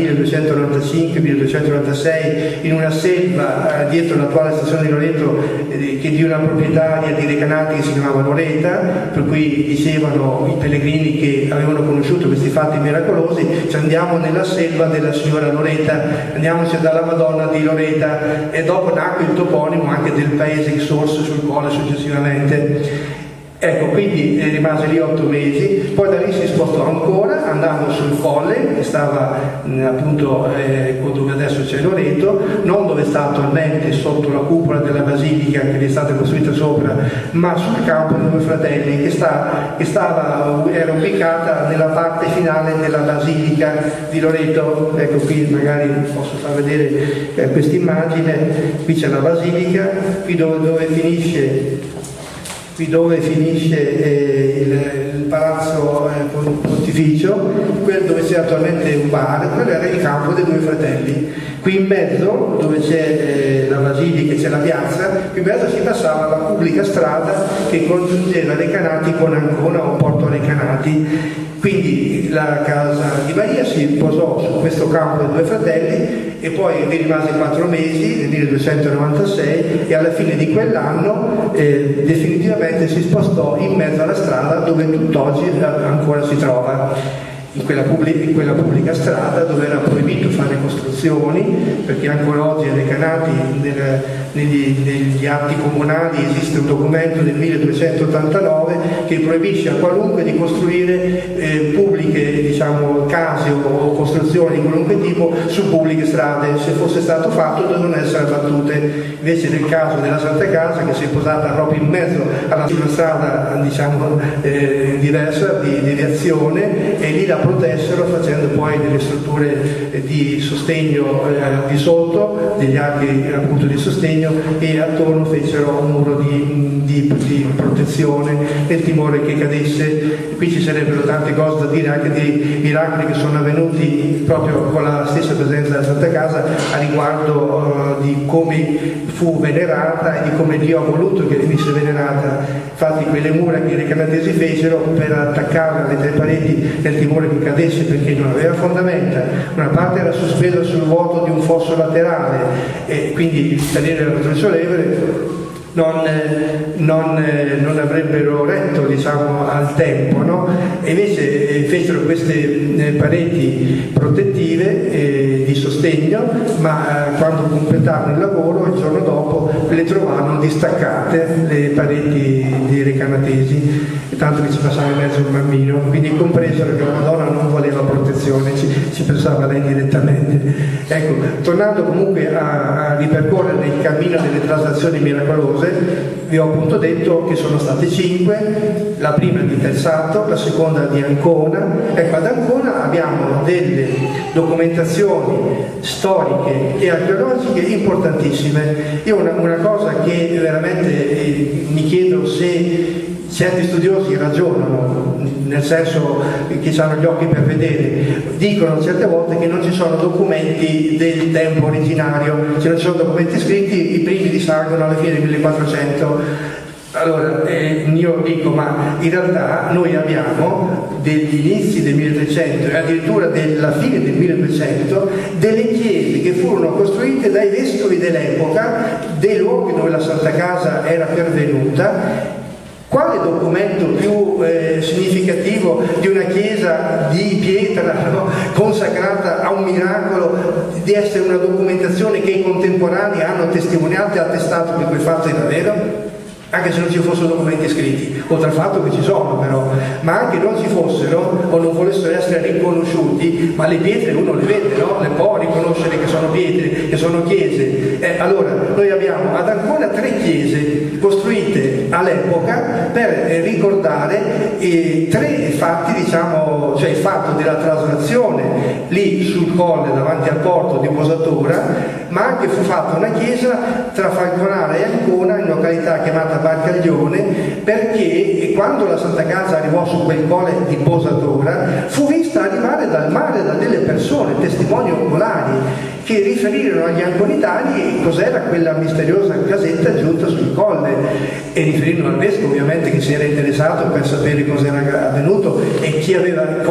1295-1296 in una selva dietro l'attuale stazione di Loreto che di una proprietaria di Recanati che si chiamava Loreta, per cui dicevano i pellegrini che avevano conosciuto questi fatti miracolosi: ci andiamo nella selva della signora Loreta, andiamoci dalla Madonna di Loreta, e dopo nacque il toponimo anche del paese che sorse sul colle successivamente. Ecco, quindi rimase lì 8 mesi, poi da lì si spostò ancora andando sul colle che stava appunto dove adesso c'è Loreto, non dove sta attualmente sotto la cupola della basilica che è stata costruita sopra, ma sul campo dei Due Fratelli era ubicata nella parte finale della basilica di Loreto. Ecco, qui magari posso far vedere questa immagine. Qui c'è la basilica, qui dove finisce il palazzo pontificio, quello dove c'è attualmente un bar, quello era il campo dei Due Fratelli. Qui in mezzo, dove c'è la basilica e c'è la piazza, qui in mezzo si passava la pubblica strada che congiungeva Recanati con Ancona o Porto Recanati. Quindi la casa di Maria si posò su questo campo dei Due Fratelli e poi vi rimase 4 mesi, nel 1296, e alla fine di quell'anno definitivamente si spostò in mezzo alla strada dove tutt'oggi ancora si trova. In quella pubblica strada dove era proibito fare costruzioni, perché ancora oggi a Recanati negli atti comunali esiste un documento del 1289 che proibisce a qualunque di costruire pubbliche, diciamo, case o costruzioni di qualunque tipo su pubbliche strade. Se fosse stato fatto dovevano essere abbattute. Invece nel caso della Santa Casa, che si è posata proprio in mezzo alla strada, diciamo, diversa di deviazione, e lì la protessero facendo poi delle strutture di sostegno di sotto, degli archi appunto di sostegno, e attorno fecero un muro di protezione nel timore che cadesse. Qui ci sarebbero tante cose da dire, anche dei miracoli che sono avvenuti proprio con la stessa presenza della Santa Casa a riguardo di come fu venerata e di come Dio ha voluto che venisse venerata. Infatti quelle mura che i recanatesi fecero per attaccarla alle 3 pareti nel timore che cadesse, perché non aveva fondamenta, una parte era sospesa sul vuoto di un fosso laterale e quindi il salire era molto sollevole, non avrebbero retto, diciamo, al tempo, no? E invece fecero queste pareti protettive di sostegno, ma quando completarono il lavoro il giorno dopo le trovarono distaccate le pareti dei recanatesi, tanto che ci passava in mezzo un bambino, quindi compresero che la Madonna non voleva protezione, ci pensava lei direttamente. Ecco, tornando comunque a ripercorrere il cammino delle traslazioni miracolose, vi ho appunto detto che sono state 5, la prima di Tersato, la seconda di Ancona. Ecco, ad Ancona abbiamo delle documentazioni storiche e archeologiche importantissime. Io una cosa che veramente mi chiedo se certi studiosi ragionano, nel senso che hanno gli occhi per vedere, dicono certe volte che non ci sono documenti del tempo originario, se non ci sono documenti scritti, i primi risalgono alla fine del 1400. Allora, io dico, ma in realtà noi abbiamo degli inizi del 1300 e addirittura della fine del 1200 delle chiese che furono costruite dai vescovi dell'epoca, dei luoghi dove la Santa Casa era pervenuta. Quale documento più significativo di una chiesa di pietra, no, consacrata a un miracolo, di essere una documentazione che i contemporanei hanno testimoniato e attestato che quel fatto era vero? Anche se non ci fossero documenti scritti, oltre al fatto che ci sono però, ma anche non ci fossero o non volessero essere riconosciuti, ma le pietre uno le vede, no? Le può riconoscere che sono pietre, che sono chiese. Allora, noi abbiamo ad Ancona 3 chiese costruite all'epoca per ricordare 3 fatti, diciamo, cioè il fatto della traslazione lì sul colle davanti al porto di Posatura, ma anche fu fatta una chiesa tra Falconara e Ancona in località chiamata Barcaglione, perché quando la Santa Casa arrivò su quel colle di Posatura fu vista arrivare dal mare da delle persone, testimoni oculari, che riferirono agli anconitani cos'era quella misteriosa casetta giunta sul colle e riferirono al vescovo ovviamente che si era interessato per sapere cosa era avvenuto e chi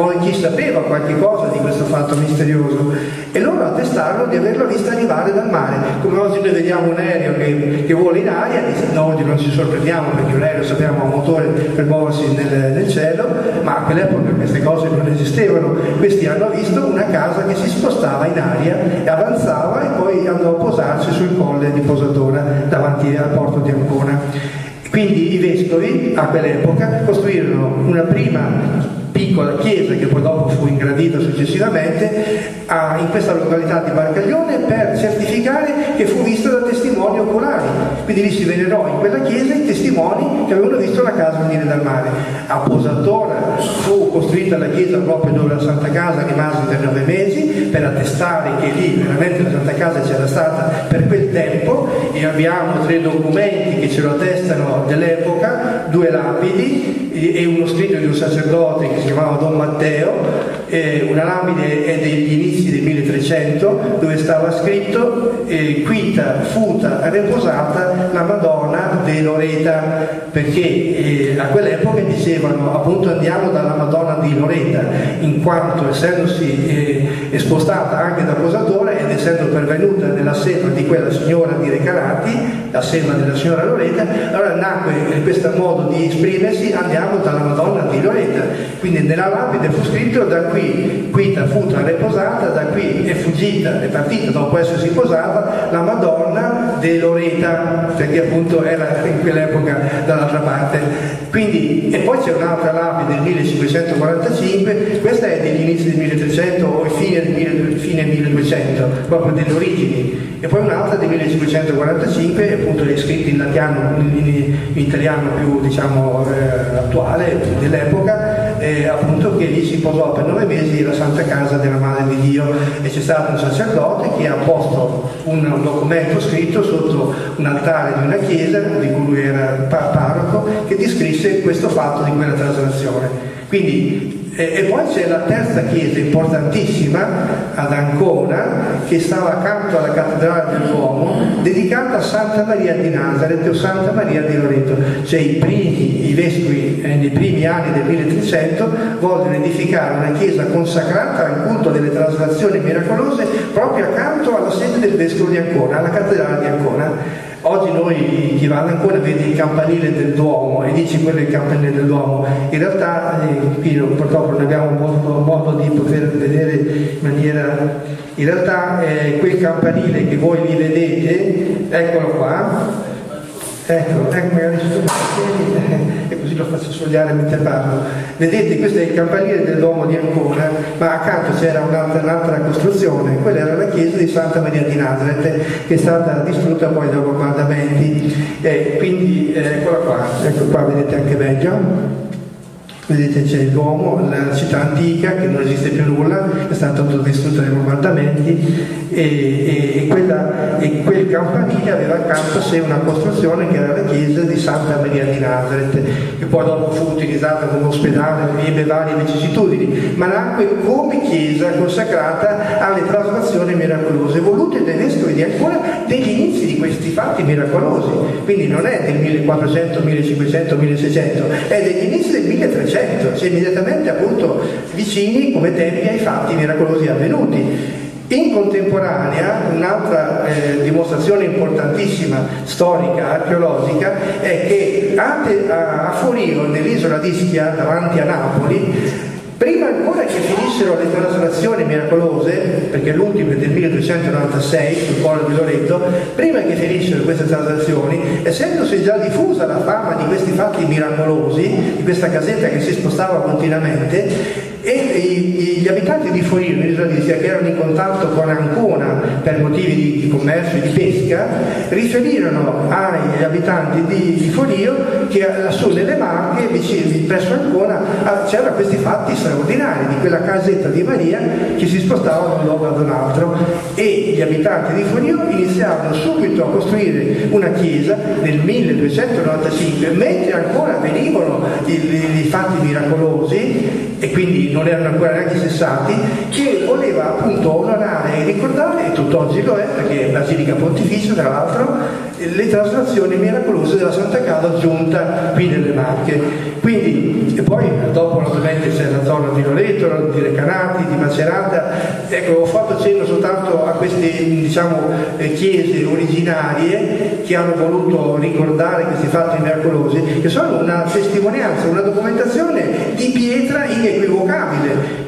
sapeva qualche cosa di questo fatto misterioso, e loro attestarono di averlo vista arrivare dal mare. Come oggi noi vediamo un aereo che vola in aria, no, oggi non ci sorprendiamo perché un aereo sappiamo ha un motore per muoversi nel cielo, ma a quell'epoca queste cose non esistevano. Questi hanno visto una casa che si spostava in aria e avanzava e poi andò a posarsi sul colle di Posatura davanti al porto di Ancona. Quindi i vescovi a quell'epoca costruirono una prima piccola chiesa che poi dopo fu ingrandita successivamente in questa località di Barcaglione per certificare che fu vista da testimoni oculari. Quindi lì si venerò in quella chiesa i testimoni che avevano visto la casa venire dal mare. A Posatora fu costruita la chiesa proprio dove la Santa Casa rimase per 9 mesi per attestare che lì veramente la Santa Casa c'era stata per quel tempo, e abbiamo 3 documenti che ce lo attestano dell'epoca, 2 lapidi e uno scritto di un sacerdote che si chiamava Don Matteo. Una lapide è degli inizi del 1300 dove stava scritto quita, futa, riposata la Madonna de Loreta, perché a quell'epoca dicevano appunto andiamo dalla Madonna di Loreta, in quanto essendosi spostata anche da Posatora ed essendo pervenuta nella selva di quella signora di Recanati, la selva della signora Loreta, allora nacque questo modo di esprimersi, andiamo dalla Madonna di Loreta. Quindi nella lapide fu scritto da qui, quita, futa, riposata, da qui è fuggita, è partita dopo essersi posata la Madonna de Loreta, perché appunto era in quell'epoca dall'altra parte. Quindi, e poi c'è un'altra lapide del 1545, questa è degli inizi del 1300 o fine 1200, proprio delle origini, e poi un'altra del 1545, appunto è scritta in latino, in italiano più diciamo attuale dell'epoca, appunto che lì si posò per 9 mesi la Santa Casa della Madre di Dio, e c'è stato un sacerdote che ha posto un documento scritto sotto un altare di una chiesa di cui lui era parroco, che descrisse questo fatto di quella traslazione. Quindi e poi c'è la terza chiesa importantissima ad Ancona, che stava accanto alla cattedrale del Duomo, dedicata a Santa Maria di Nazareth o Santa Maria di Loreto. Cioè i vescovi nei primi anni del 1300 vollero edificare una chiesa consacrata al culto delle traslazioni miracolose proprio accanto alla sede del vescovo di Ancona, alla cattedrale di Ancona. Oggi noi, chi va ad Ancona, vede il campanile del Duomo e dice quello è il campanile del Duomo. In realtà, qui purtroppo non abbiamo molto modo di poter vedere in maniera... In realtà quel campanile che voi lì vedete, eccolo qua, ecco magari e così lo faccio sfogliare mentre parlo. Vedete, questo è il campanile del Duomo di Ancona, ma accanto c'era un'altra costruzione, quella era la chiesa di Santa Maria di Nazareth, che è stata distrutta poi dai bombardamenti, quindi eccola qua, ecco qua, vedete anche meglio. Vedete, c'è il Duomo, la città antica che non esiste più nulla, è stata distrutta dai bombardamenti e quel campanile aveva accanto a sé una costruzione che era la chiesa di Santa Maria di Nazareth, che poi dopo fu utilizzata come ospedale, ebbe varie vicissitudini, ma nacque come chiesa consacrata alle traslazioni miracolose, volute dai vescovi di Ancona degli inizi di questi fatti miracolosi. Quindi non è del 1400, 1500, 1600, è degli inizi del 1300. Cioè immediatamente appunto vicini come tempi ai fatti miracolosi avvenuti. In contemporanea, un'altra dimostrazione importantissima, storica, archeologica, è che a Forio, nell'isola di Ischia, davanti a Napoli, prima ancora che finissero le traslazioni miracolose, perché l'ultima è del 1296 sul Colle di Loreto, prima che finissero queste traslazioni, essendosi già diffusa la fama di questi fatti miracolosi, di questa casetta che si spostava continuamente, e gli abitanti di Forio, nell'isola di Ischia, che erano in contatto con Ancona per motivi di commercio e di pesca, riferirono agli abitanti di Forio che lassù nelle Marche, presso Ancona, c'erano questi fatti straordinari di quella casetta di Maria che si spostava da un luogo ad un altro, e gli abitanti di Forio iniziarono subito a costruire una chiesa nel 1295, mentre ancora avvenivano i fatti miracolosi, e quindi non erano ancora neanche cessati, che voleva appunto onorare e ricordare, e tutt'oggi lo è perché è Basilica Pontificia tra l'altro, le traslazioni miracolose della Santa Casa giunta qui nelle Marche. Quindi, e poi dopo naturalmente c'è la zona di Loreto, di Recanati, di Macerata. Ecco, ho fatto cenno soltanto a queste chiese originarie che hanno voluto ricordare questi fatti miracolosi, che sono una testimonianza, una documentazione di pietra inequivocabile.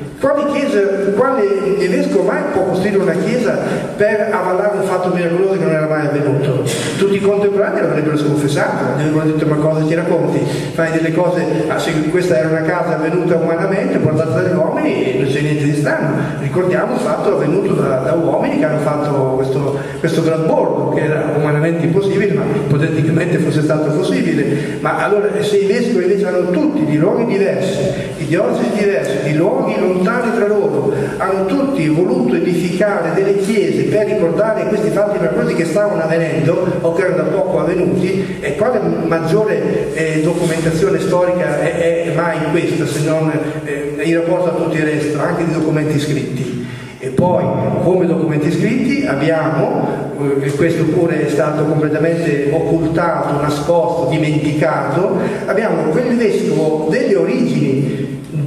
Quale vescovo mai può costruire una chiesa per avallare un fatto miracoloso che non era mai avvenuto? Tutti i contemporanei l'avrebbero sconfessato, gli avrebbero detto: ma cosa ti racconti? Fai delle cose, se questa era una casa avvenuta umanamente, portata dagli uomini, non c'è niente di strano. Ricordiamo un fatto avvenuto da uomini che hanno fatto questo gran bordo, che era umanamente impossibile, ma ipoteticamente fosse stato possibile. Ma allora, se i vescovi invece hanno tutti di luoghi diversi, di diocesi diversi, di luoghi lontani tra loro, hanno tutti voluto edificare delle chiese per ricordare questi fatti miracolosi che stavano avvenendo o che erano da poco avvenuti, e quale maggiore documentazione storica è mai questa, se non in rapporto a tutto il resto, anche di documenti scritti. E poi, come documenti scritti, abbiamo, e questo pure è stato completamente occultato, nascosto, dimenticato, abbiamo quel vescovo delle origini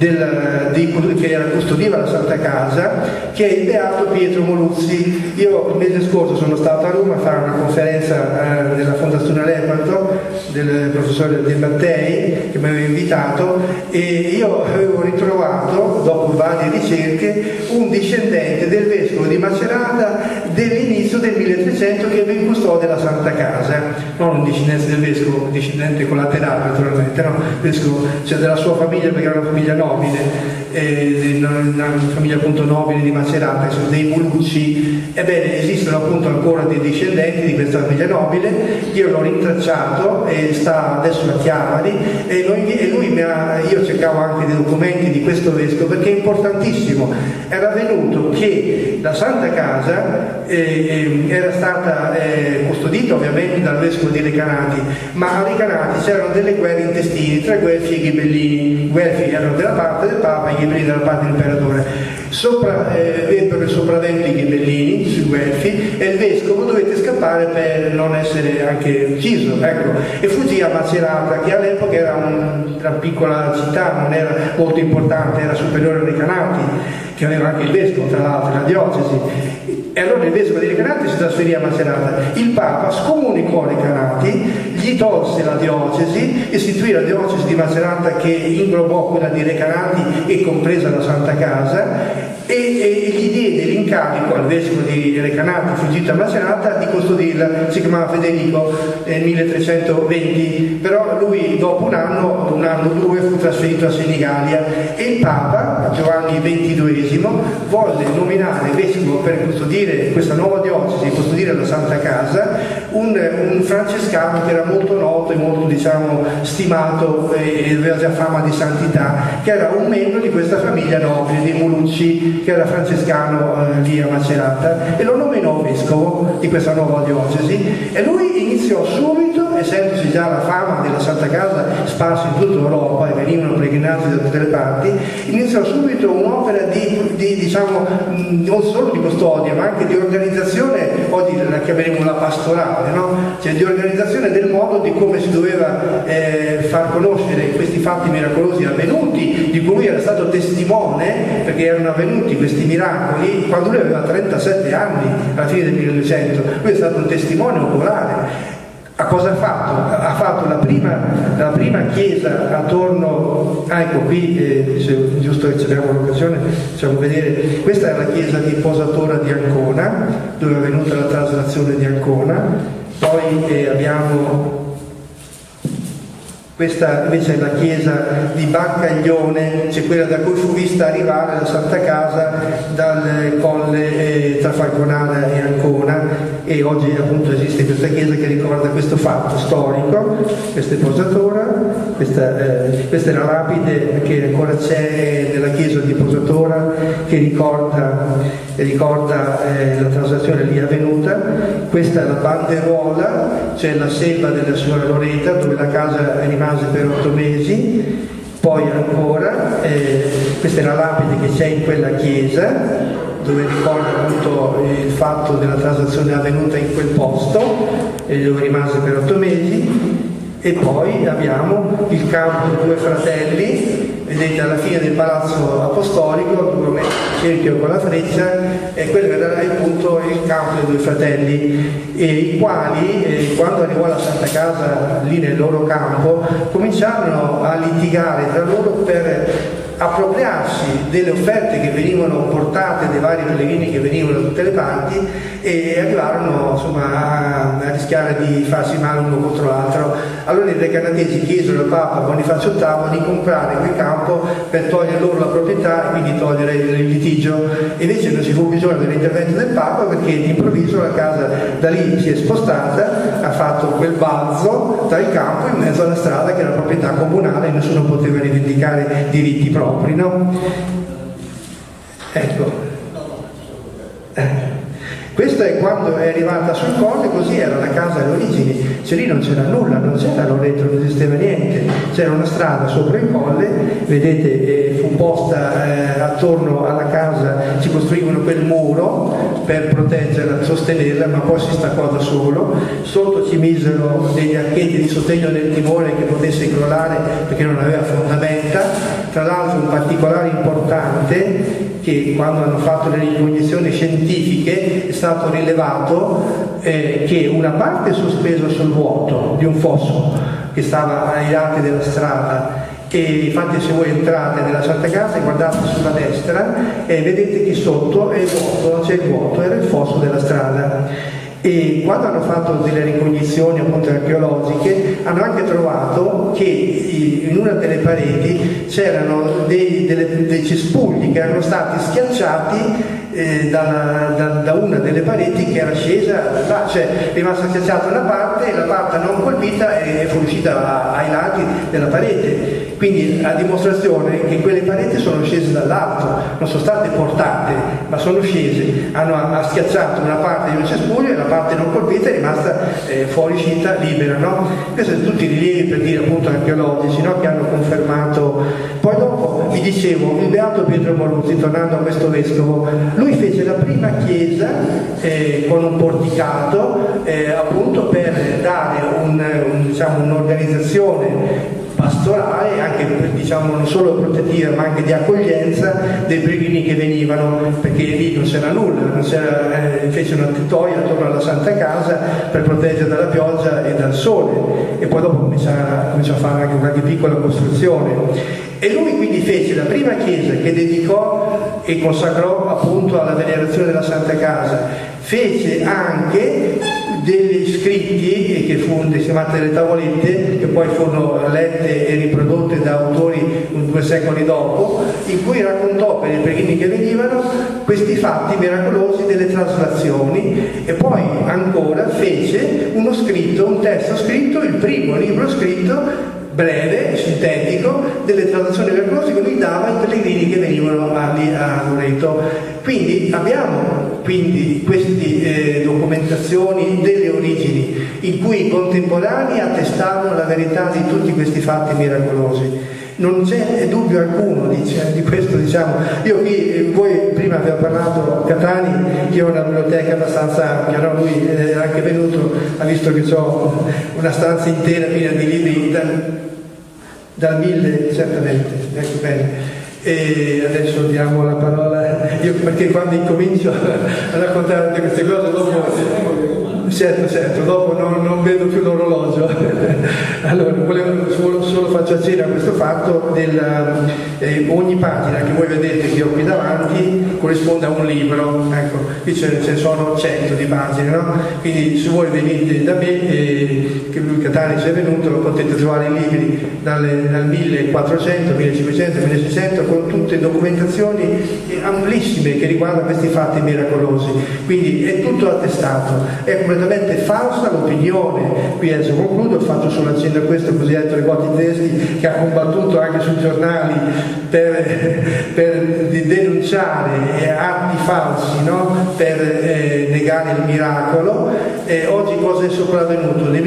che custodiva la Santa Casa, che è il beato Pietro Moluzzi. Io il mese scorso sono stato a Roma a fare una conferenza della Fondazione Lepanto del professore De Mattei, che mi aveva invitato, e io avevo ritrovato, dopo varie ricerche, un discendente del vescovo di Macerata dell'inizio del 1300 che aveva in custodia la Santa Casa, non un discendente del vescovo, un discendente collaterale naturalmente, no? Vescovo, cioè della sua famiglia, perché era una famiglia nobile, una famiglia appunto nobile di Macerata, sono dei Mulucci. Ebbene, esistono appunto ancora dei discendenti di questa famiglia nobile. Io l'ho rintracciato e sta adesso a Chiavari, io cercavo anche dei documenti di questo vescovo, perché è importantissimo. Era avvenuto che la Santa Casa era stata custodita ovviamente dal vescovo di Recanati, ma a Recanati c'erano delle guerre intestine tra Guelfi e Ghibellini. Guelfi erano della parte del Papa e Ghibellini dalla parte dell'imperatore. Ebbero il sopravvento i Ghibellini sui Guelfi e il vescovo dovette scappare per non essere anche ucciso, ecco, e fuggì a Macerata, che all'epoca era una piccola città, non era molto importante, era superiore a Recanati, che aveva anche il vescovo tra l'altro, la diocesi. E allora il vescovo dei Recanati si trasferì a Macerata. Il Papa scomunicò Recanati, gli tolse la diocesi, istituì la diocesi di Macerata che inglobò quella di Recanati e compresa la Santa Casa, e gli diede l'incarico al vescovo di Recanati, fuggito a Macerata, di custodirla. Si chiamava Federico nel 1320, però lui dopo un anno o due fu trasferito a Senigallia, e il Papa Giovanni XXII volle nominare vescovo per custodire questa nuova diocesi, custodire la Santa Casa, un francescano che era molto noto e molto, diciamo, stimato e aveva già fama di santità, che era un membro di questa famiglia nobile dei Mulucci, che era francescano lì a Macerata, e lo nominò vescovo di questa nuova diocesi. E lui iniziò subito, essendosi già la fama della Santa Casa sparsa in tutta Europa e venivano pellegrinati da tutte le parti, iniziò subito un'opera di diciamo, non solo di custodia, ma anche di organizzazione, oggi la chiameremo la pastorale, no? Cioè di organizzazione del modo di come si doveva far conoscere questi fatti miracolosi avvenuti, di cui era stato testimone, perché erano avvenuti questi miracoli quando lui aveva 37 anni, alla fine del 1200. Lui è stato un testimone oculare. A cosa ha fatto? Ha fatto la prima chiesa attorno, ecco qui, giusto che abbiamo l'occasione, facciamo vedere, questa è la chiesa di Posatora di Ancona, dove è avvenuta la traslazione di Ancona. Poi abbiamo questa invece è la chiesa di Bancaglione, c'è quella da cui fu vista arrivare la Santa Casa dal colle tra Falconara e Ancona, e oggi appunto esiste questa chiesa che ricorda questo fatto storico. Questa è Posatora, questa è la lapide che ancora c'è nella chiesa di Posatora, che ricorda la transazione lì avvenuta. Questa è la banderuola, cioè la selva della signora Loreta, dove la casa rimase per 8 mesi. Poi ancora questa è la lapide che c'è in quella chiesa, dove ricorda appunto il fatto della transazione avvenuta in quel posto, dove rimase per 8 mesi. E poi abbiamo il campo dei due fratelli, vedete alla fine del palazzo apostolico, dove metto il cerchio con la freccia, e quello era appunto il campo dei due fratelli, e i quali quando arrivò la Santa Casa lì nel loro campo cominciarono a litigare tra loro per appropriarsi delle offerte che venivano portate dai vari pellegrini che venivano da tutte le parti, e arrivarono insomma a rischiare di farsi male uno contro l'altro. Allora i recanatesi chiesero al Papa Bonifacio VIII di comprare quel campo per togliere loro la proprietà e quindi togliere il litigio. E invece non ci fu bisogno dell'intervento del Papa, perché d'improvviso la casa da lì si è spostata, ha fatto quel balzo tra il campo in mezzo alla strada che era proprietà comunale e nessuno poteva rivendicare diritti propri, no? Ecco. Questo è quando è arrivata sul colle, così era la casa alle origini, cioè lì non c'era nulla, non c'era Loreto, non esisteva niente, c'era una strada sopra il colle, vedete, fu posta attorno alla casa, ci costruivano quel muro per proteggerla, sostenerla, ma poi si staccò da solo. Sotto ci misero degli archetti di sostegno del timone che potesse crollare perché non aveva fondamenta. Tra l'altro un particolare importante, che quando hanno fatto le ricognizioni scientifiche è stato rilevato che una parte è sospesa sul vuoto di un fosso che stava ai lati della strada, e infatti se voi entrate nella Santa Casa e guardate sulla destra vedete che sotto è vuoto, non c'è il vuoto, era il fosso della strada. E quando hanno fatto delle ricognizioni appunto archeologiche hanno anche trovato che in una delle pareti c'erano dei cespugli che erano stati schiacciati da una delle pareti che era scesa là, cioè è rimasta schiacciata una parte e la parte non colpita è fuoriuscita ai lati della parete. Quindi a dimostrazione che quelle pareti sono scese dall'alto, non sono state portate, ma sono scese, ha schiacciato una parte di un cespuglio e la parte non colpita è rimasta fuoriuscita libera, no? Questi sono tutti i rilievi, per dire appunto archeologici, no? Che hanno confermato. Poi dopo vi dicevo, il beato Pietro Moruzzi, tornando a questo vescovo, lui fece la prima chiesa con un porticato appunto per dare un'organizzazione pastorale, anche diciamo non solo protettiva ma anche di accoglienza dei pellegrini che venivano, perché lì non c'era nulla, fece una tettoia attorno alla Santa Casa per proteggere dalla pioggia e dal sole, e poi dopo cominciò a fare anche qualche piccola costruzione. E lui quindi fece la prima chiesa che dedicò e consacrò appunto alla venerazione della Santa Casa, fece anche degli scritti che furono chiamate delle tavolette, che poi furono lette e riprodotte da autori 2 secoli dopo, in cui raccontò per i pellegrini che venivano questi fatti miracolosi delle traslazioni, e poi ancora fece un testo scritto, il primo libro scritto breve, sintetico, delle traduzioni miracolose che lui dava ai pellegrini che venivano lì a Loreto. Quindi abbiamo queste documentazioni delle origini in cui i contemporanei attestavano la verità di tutti questi fatti miracolosi. Non c'è dubbio alcuno di questo, diciamo. Io qui, voi prima aveva parlato Catani, io ho una biblioteca abbastanza ampia, no? Lui è anche venuto, ha visto che ho una stanza intera piena di libri dal 1000, certamente, ecco bene. E adesso diamo la parola, io perché quando incomincio a raccontare di queste cose dopo, certo, dopo non vedo più l'orologio. Allora, solo faccio accenno a questo fatto ogni pagina che voi vedete che ho qui davanti corrisponde a un libro, ecco, qui ce ne sono 100 di pagine, no? Quindi se voi venite da me, che lui Catani ci è venuto, potete trovare i libri dal 1400, 1500, 1600, con tutte documentazioni amplissime che riguardano questi fatti miracolosi. Quindi è tutto attestato, è completamente falsa l'opinione. Qui adesso concludo, ho fatto solo accenno a questo, così Ettore Gotti Tedeschi, che ha combattuto anche sui giornali per denunciare atti falsi, no? Per negare il miracolo. Oggi cosa è sopravvenuto? Nel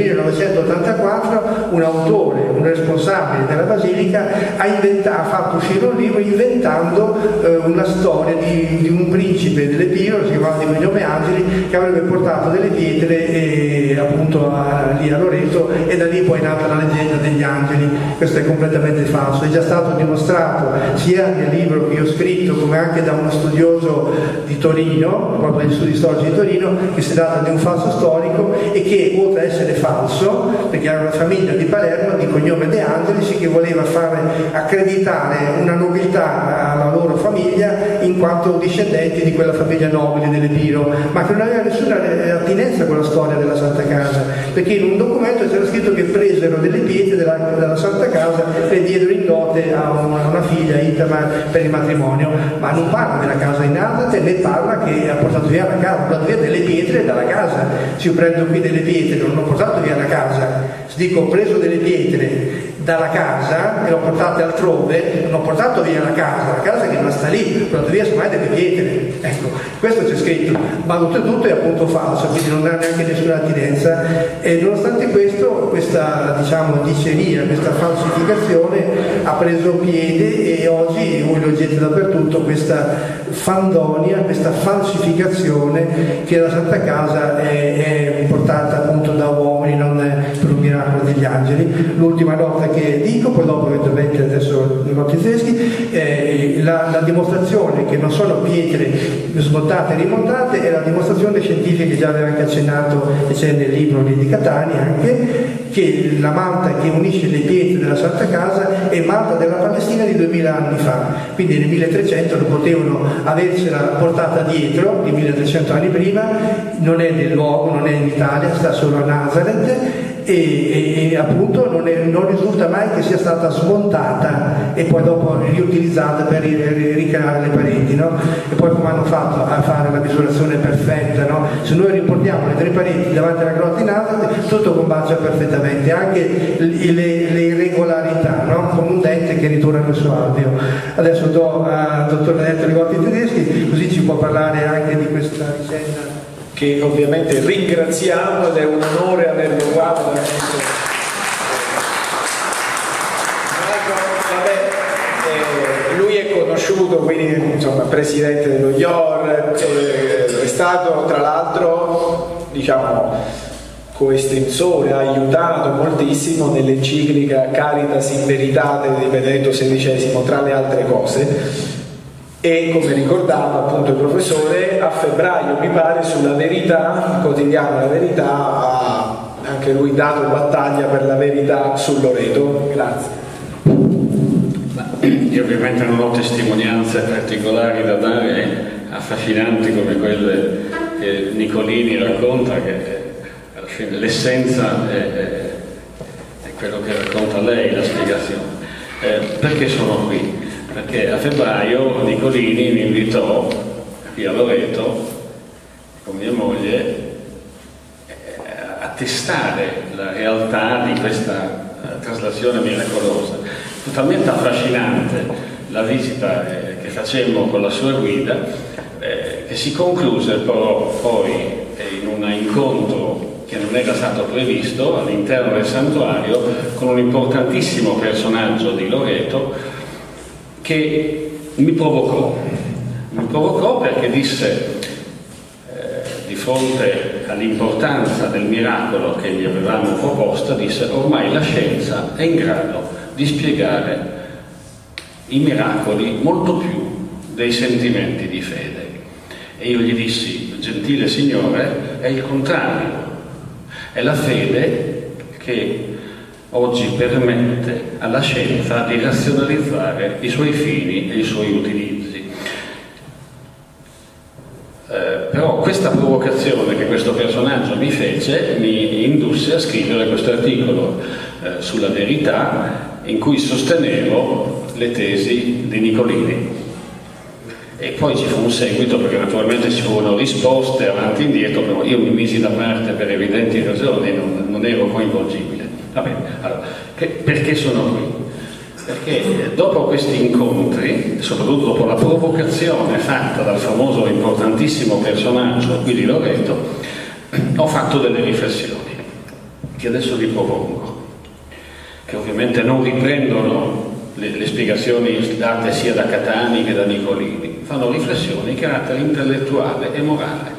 1984 un autore, un responsabile della Basilica ha fatto uscire un libro inventando una storia di un principe dell'Epiro, si chiamava di nome Angeli, che avrebbe portato delle pietre appunto lì a Loreto, e da lì poi è nata la leggenda degli angeli. Questo è completamente falso, è già stato dimostrato sia nel libro che io ho scritto come anche da uno studioso di Torino, proprio degli studi storici di Torino, che si tratta di un falso storico e che oltre a essere falso, perché era una famiglia di Palermo di cognome De Angelis, che voleva fare accreditare una nobiltà alla loro famiglia in quanto discendenti di quella famiglia nobile dell'Epiro, ma che non aveva nessuna attinenza con la storia della Santa Casa, perché in un documento c'era scritto che presero delle pietre della Santa Casa e diedero in dote a una figlia Itamar per il matrimonio, ma non parla della casa in Nazareth, né parla che ha portato via la casa, ha portato via delle pietre dalla casa. Se io prendo qui delle pietre, non ho portato via la casa, se dico ho preso delle pietre dalla casa e l'ho portate altrove, non ho portato via la casa che è rimasta lì, ho portato via semmai delle pietre. Ecco, questo c'è scritto, ma oltretutto è appunto falso, quindi non ha neanche nessuna attinenza. E nonostante questo, questa diceria, questa falsificazione ha preso piede, e oggi voi lo leggete dappertutto, questa fandonia, questa falsificazione che la Santa Casa è portata appunto da uomini, non per un miracolo degli angeli. L'ultima nota che dico, poi dopo eventualmente adesso Gotti Tedeschi, la dimostrazione che non sono pietre smontate e rimontate è la dimostrazione scientifica che già aveva anche accennato, e c'è nel libro di Catani anche, che la malta che unisce le pietre della Santa Casa è malta della Palestina di 2000 anni fa, quindi nel 1300 non potevano avercela portata dietro, di 1300 anni prima, non è nel luogo, non è in Italia, sta solo a Nazareth, e appunto non risulta mai che sia stata smontata e poi dopo riutilizzata per ricreare le pareti, no? E poi come hanno fatto a fare la misurazione perfetta, no? Se noi riportiamo le 3 pareti davanti alla grotta di Nazareth, tutto combacia perfettamente, anche le irregolarità, no? Con un dente che ritorna nel suo alveo. Adesso do al dottor Ettore Gotti Tedeschi, così ci può parlare anche di questa vicenda, che ovviamente ringraziamo, ed è un onore averlo qua. Lui è conosciuto, quindi insomma presidente dello IOR, è stato tra l'altro coestensore, ha aiutato moltissimo nell'enciclica Caritas in Veritate di Benedetto XVI, tra le altre cose. E come ricordava appunto il professore, a febbraio mi pare sulla Verità, il quotidiano La Verità, ha anche lui dato battaglia per la verità sul Loreto. Grazie. Io ovviamente non ho testimonianze particolari da dare, affascinanti come quelle che Nicolini racconta, che alla fine l'essenza è quello che racconta lei, la spiegazione. Perché sono qui? Perché a febbraio Nicolini mi invitò qui a Loreto con mia moglie a testare la realtà di questa traslazione miracolosa. Fu talmente affascinante la visita che facemmo con la sua guida che si concluse però poi in un incontro che non era stato previsto all'interno del santuario con un importantissimo personaggio di Loreto che mi provocò perché disse, di fronte all'importanza del miracolo che gli avevamo proposto, disse: ormai la scienza è in grado di spiegare i miracoli molto più dei sentimenti di fede. E io gli dissi: gentile signore, è il contrario, è la fede che oggi permette alla scienza di razionalizzare i suoi fini e i suoi utilizzi. Però questa provocazione che questo personaggio mi fece mi indusse a scrivere questo articolo sulla Verità, in cui sostenevo le tesi di Nicolini. E poi ci fu un seguito, perché naturalmente ci furono risposte avanti e indietro, però io mi misi da parte per evidenti ragioni, non ero coinvolgibile. Va bene, allora, perché sono qui? Perché dopo questi incontri, soprattutto dopo la provocazione fatta dal famoso e importantissimo personaggio qui di Loreto, ho fatto delle riflessioni che adesso vi propongo, che ovviamente non riprendono le spiegazioni date sia da Catani che da Nicolini, fanno riflessioni di carattere intellettuale e morale.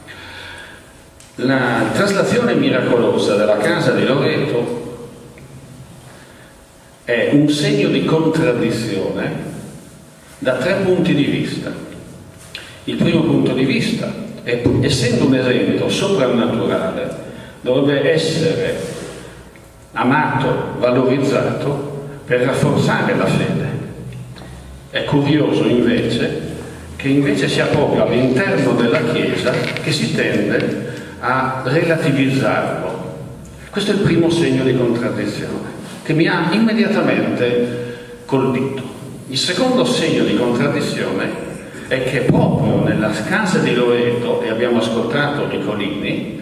La traslazione miracolosa della casa di Loreto è un segno di contraddizione da 3 punti di vista. Il primo punto di vista è, essendo un evento soprannaturale, dovrebbe essere amato, valorizzato per rafforzare la fede. È curioso invece che sia proprio all'interno della Chiesa che si tende a relativizzarlo. Questo è il primo segno di contraddizione che mi ha immediatamente colpito. Il secondo segno di contraddizione è che proprio nella casa di Loreto, e abbiamo ascoltato Nicolini,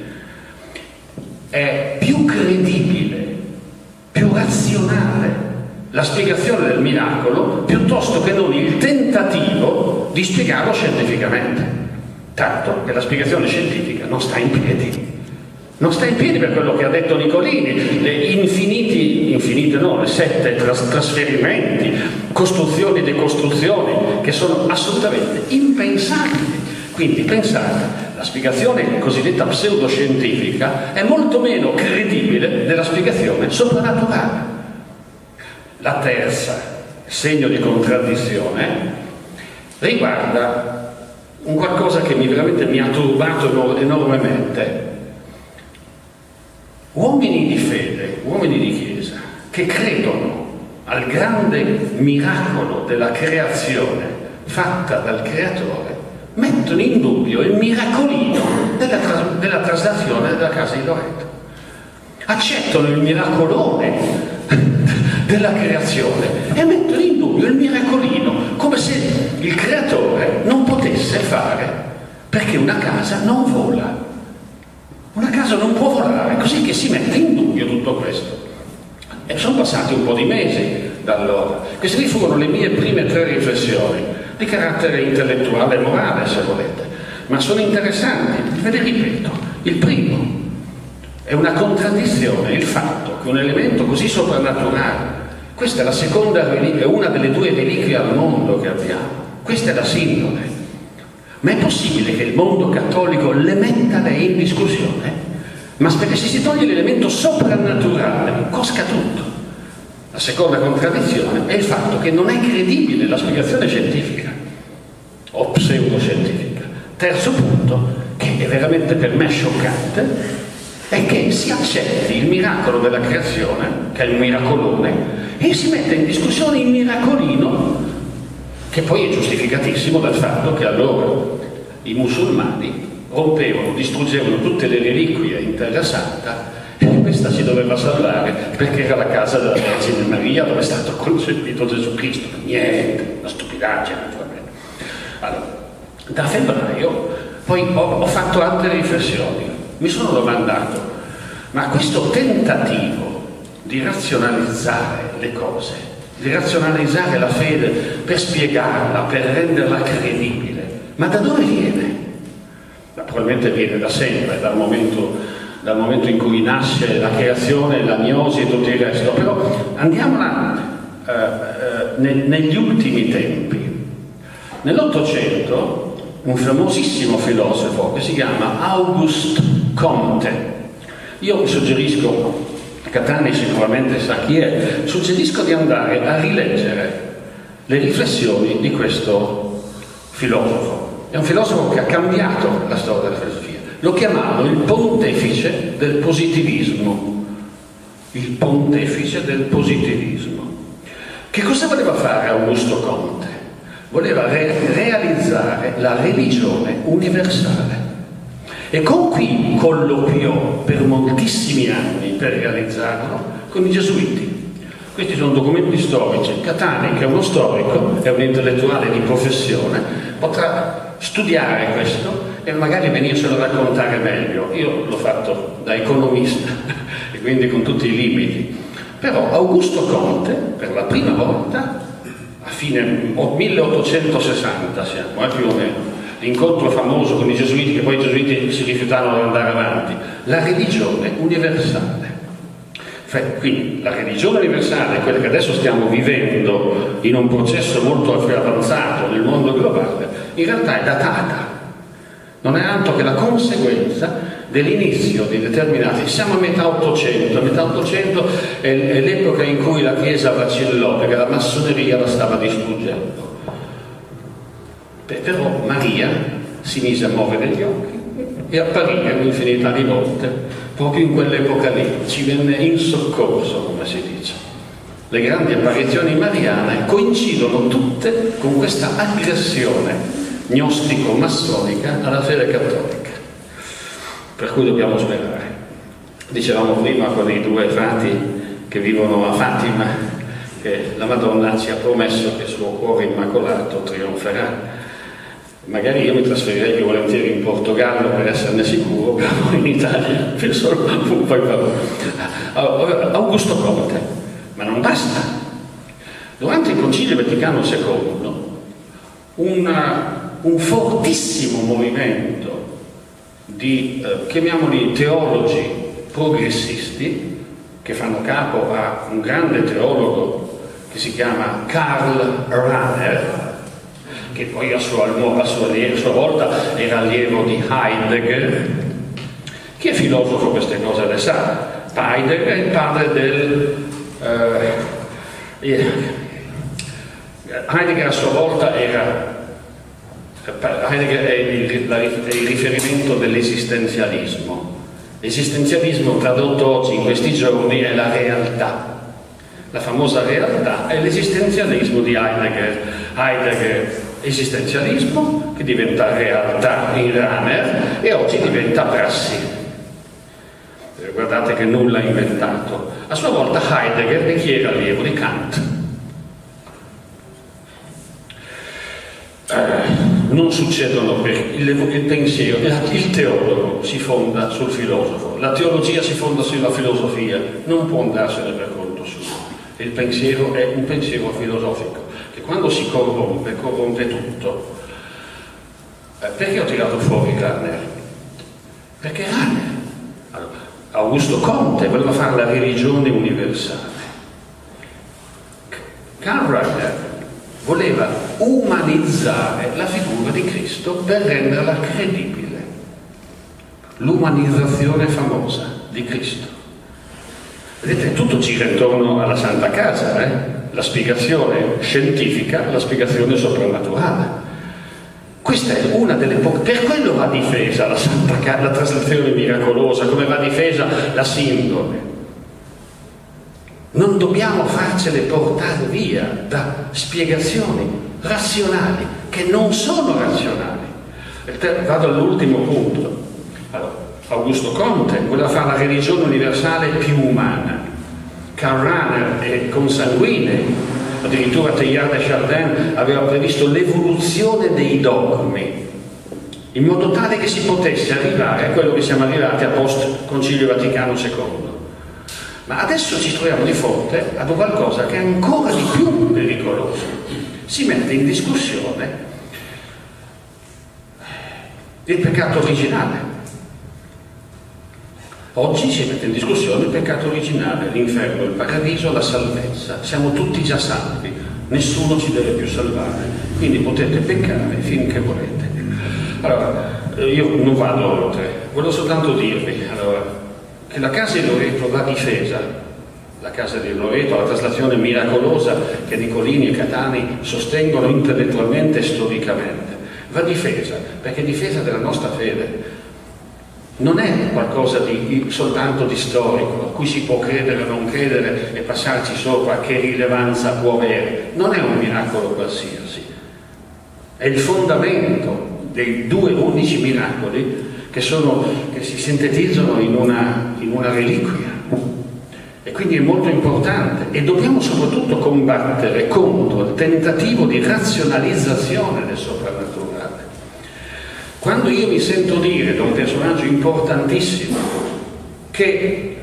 è più credibile, più razionale la spiegazione del miracolo piuttosto che non il tentativo di spiegarlo scientificamente. Tanto che la spiegazione scientifica non sta in piedi. Non sta in piedi per quello che ha detto Nicolini, le 7 trasferimenti, costruzioni e decostruzioni, che sono assolutamente impensabili. Quindi pensate, la spiegazione cosiddetta pseudoscientifica è molto meno credibile della spiegazione soprannaturale. La terza segno di contraddizione riguarda un qualcosa che veramente mi ha turbato enormemente. Uomini di fede, uomini di Chiesa, che credono al grande miracolo della creazione fatta dal Creatore, mettono in dubbio il miracolino della traslazione della casa di Loreto. Accettano il miracolone della creazione e mettono in dubbio il miracolino, come se il Creatore non potesse fare, perché una casa non vola. Una casa non può volare, così che si mette in dubbio tutto questo. E sono passati un po' di mesi da allora. Queste lì furono le mie prime 3 riflessioni, di carattere intellettuale e morale, se volete, ma sono interessanti. Ve le ripeto. Il primo è una contraddizione, il fatto che un elemento così soprannaturale, questa è la seconda reliquia, una delle 2 reliquie al mondo che abbiamo, questa è la sindone. Ma è possibile che il mondo cattolico le metta lei in discussione? ma perché se si toglie l'elemento soprannaturale cosca tutto. La seconda contraddizione è il fatto che non è credibile la spiegazione scientifica o pseudoscientifica. Terzo punto, che è veramente per me scioccante, è che si accetti il miracolo della creazione, che è un miracolone, e si mette in discussione il miracolino, che poi è giustificatissimo dal fatto che allora i musulmani rompevano, distruggevano tutte le reliquie in Terra Santa, e questa si doveva salvare perché era la casa della Vergine Maria dove è stato concepito Gesù Cristo. Niente, una stupidaggine naturalmente. Allora, da febbraio poi ho fatto altre riflessioni, mi sono domandato, ma questo tentativo di razionalizzare le cose, di razionalizzare la fede per spiegarla, per renderla credibile, ma da dove viene? Naturalmente viene da sempre, dal momento in cui nasce la creazione, l'agnosi e tutto il resto, però andiamola negli ultimi tempi. Nell'Ottocento un famosissimo filosofo che si chiama Auguste Comte, io vi suggerisco, Catani sicuramente sa chi è, suggerisco di andare a rileggere le riflessioni di questo filosofo. È un filosofo che ha cambiato la storia della filosofia. Lo chiamavano il pontefice del positivismo. Il pontefice del positivismo. Che cosa voleva fare Augusto Comte? Voleva realizzare la religione universale. E con chi colloquiò per moltissimi anni per realizzarlo? Con i gesuiti. Questi sono documenti storici. Catani, che è uno storico, è un intellettuale di professione, potrà studiare questo e magari venirselo a raccontare meglio. Io l'ho fatto da economista e quindi con tutti i limiti. Però Augusto Comte, per la prima volta, a fine 1860 siamo, più o meno, l'incontro famoso con i gesuiti, che poi i gesuiti si rifiutarono di andare avanti, la religione universale. Quindi la religione universale, quella che adesso stiamo vivendo in un processo molto avanzato nel mondo globale, in realtà è datata. Non è altro che la conseguenza dell'inizio di determinati... Siamo a metà Ottocento. Metà Ottocento è l'epoca in cui la Chiesa vacillò, perché la massoneria la stava distruggendo. Però Maria si mise a muovere gli occhi e apparì un'infinità di volte, proprio in quell'epoca lì, ci venne in soccorso, come si dice. Le grandi apparizioni mariane coincidono tutte con questa aggressione gnostico-massonica alla fede cattolica, per cui dobbiamo sperare. Dicevamo prima con i due frati che vivono a Fatima che la Madonna ci ha promesso che il suo cuore immacolato trionferà. Magari io mi trasferirei più volentieri in Portogallo per esserne sicuro, però in Italia penso un po' Augusto Comte. Ma non basta. Durante il Concilio Vaticano II un fortissimo movimento di, chiamiamoli teologi progressisti, che fanno capo a un grande teologo che si chiama Karl Rahner, che poi a sua volta era allievo di Heidegger. Chi è filosofo queste cose le sa? Heidegger è il padre Heidegger a sua volta Heidegger è il riferimento dell'esistenzialismo. L'esistenzialismo tradotto oggi in questi giorni è la realtà. La famosa realtà è l'esistenzialismo di Heidegger. Heidegger esistenzialismo, che diventa realtà in Rahner e oggi diventa prassi. Guardate che nulla ha inventato. A sua volta Heidegger è chi era allievo di Kant. Non succedono perché il pensiero, il teologo si fonda sul filosofo, la teologia si fonda sulla filosofia, non può andarsene per conto suo. Il pensiero è un pensiero filosofico che quando si corrompe tutto. Perché ho tirato fuori Rahner? Perché Rahner, Augusto Comte, voleva fare la religione universale. Karl Rahner voleva umanizzare la figura di Cristo per renderla credibile. l'umanizzazione famosa di Cristo. Vedete, tutto gira intorno alla Santa Casa, la spiegazione scientifica, la spiegazione soprannaturale. Questa è una delle poche, per quello va difesa la Santa Casa, la traslazione miracolosa, come va difesa la sindone. Non dobbiamo farcele portare via da spiegazioni razionali, che non sono razionali. Vado all'ultimo punto. Allora, Augusto Comte voleva fare la religione universale più umana. Karl Rahner e consanguinei, addirittura Teilhard de Chardin aveva previsto l'evoluzione dei dogmi, in modo tale che si potesse arrivare a quello che siamo arrivati a post Concilio Vaticano II. Ma adesso ci troviamo di fronte a qualcosa che è ancora di più pericoloso. Si mette in discussione il peccato originale. Oggi si mette in discussione il peccato originale, l'inferno, il paradiso, la salvezza. Siamo tutti già salvi, nessuno ci deve più salvare, quindi potete peccare finché volete. Allora, io non vado oltre, volevo soltanto dirvi che la Casa di Loreto va difesa. La Casa di Loreto, la traslazione miracolosa che Nicolini e Catani sostengono intellettualmente e storicamente, va difesa, perché è difesa della nostra fede. Non è qualcosa di soltanto di storico, a cui si può credere o non credere e passarci sopra, che rilevanza può avere. Non è un miracolo qualsiasi, è il fondamento dei due unici miracoli che si sintetizzano in una reliquia. E quindi è molto importante, e dobbiamo soprattutto combattere contro il tentativo di razionalizzazione del soprannaturale. Quando io mi sento dire da un personaggio importantissimo che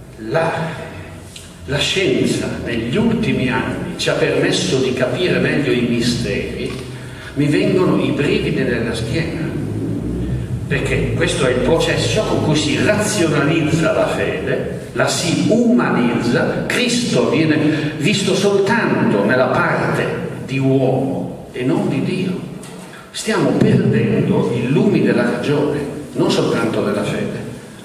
la scienza negli ultimi anni ci ha permesso di capire meglio i misteri, mi vengono i brividi nella schiena, perché questo è il processo con cui si razionalizza la fede, la si umanizza. Cristo viene visto soltanto nella parte di uomo e non di Dio. Stiamo perdendo i lumi della ragione, non soltanto della fede.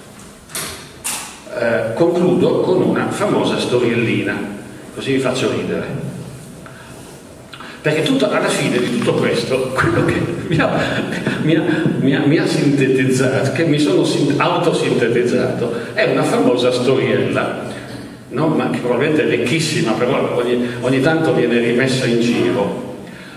Concludo con una famosa storiellina, così vi faccio ridere. Perché alla fine di tutto questo, quello che mi ha sintetizzato, che mi sono autosintetizzato, è una famosa storiella, no? Ma che probabilmente è vecchissima, però ogni tanto viene rimessa in giro.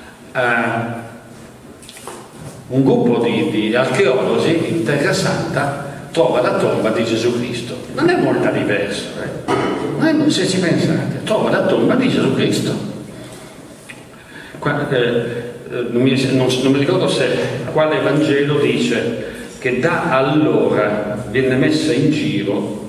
Un gruppo di archeologi in Terra Santa trova la tomba di Gesù Cristo. Non è molto diverso, se ci pensate, trova la tomba di Gesù Cristo. Non mi ricordo quale Vangelo dice che da allora viene messa in giro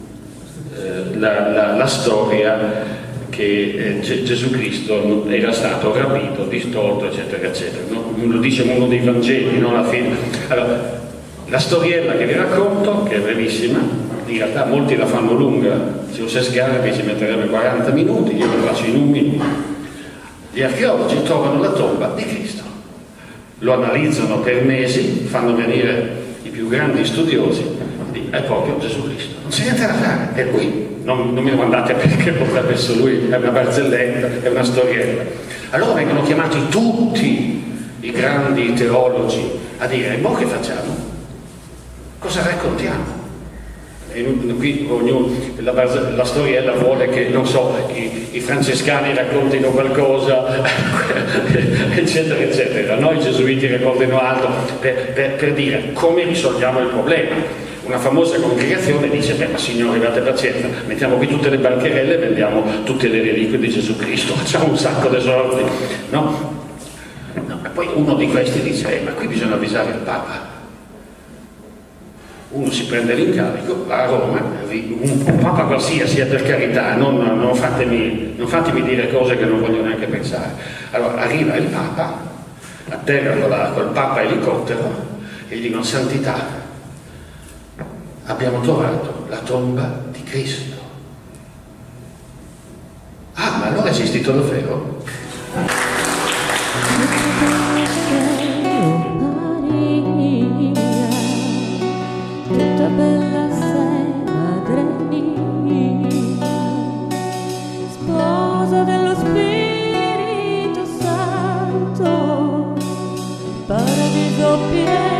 la storia che Gesù Cristo era stato rapito, distolto, eccetera, eccetera. No? Lo dice uno dei Vangeli, no? Alla fine. Allora, la storiella che vi racconto, che è brevissima, in realtà molti la fanno lunga, se fosse Sgarbi ci metterebbe 40 minuti, io lo faccio in un minuto. Gli archeologi trovano la tomba di Cristo, lo analizzano per mesi, fanno venire i più grandi studiosi, è proprio Gesù Cristo. Non c'è niente da fare, è lui. Non mi domandate perché potrebbe essere lui, è una barzelletta, è una storiella. Allora vengono chiamati tutti i grandi teologi a dire: e mo che facciamo? Cosa raccontiamo? E qui la storiella vuole che, non so, i francescani raccontino qualcosa, eccetera, eccetera. Noi gesuiti raccontino altro per dire come risolviamo il problema. Una famosa congregazione dice: beh, ma signori, abbiate pazienza, mettiamo qui tutte le bancherelle e vendiamo tutte le reliquie di Gesù Cristo, facciamo un sacco di soldi, no? E poi uno di questi dice: ma qui bisogna avvisare il Papa. Uno si prende l'incarico, va a Roma, un Papa qualsiasi, per carità, non fatemi dire cose che non voglio neanche pensare. Allora arriva il Papa, atterrano col Papa elicottero e gli dicono: santità, abbiamo trovato la tomba di Cristo. Ah, ma allora è esistito davvero? Maria, paradiso pieno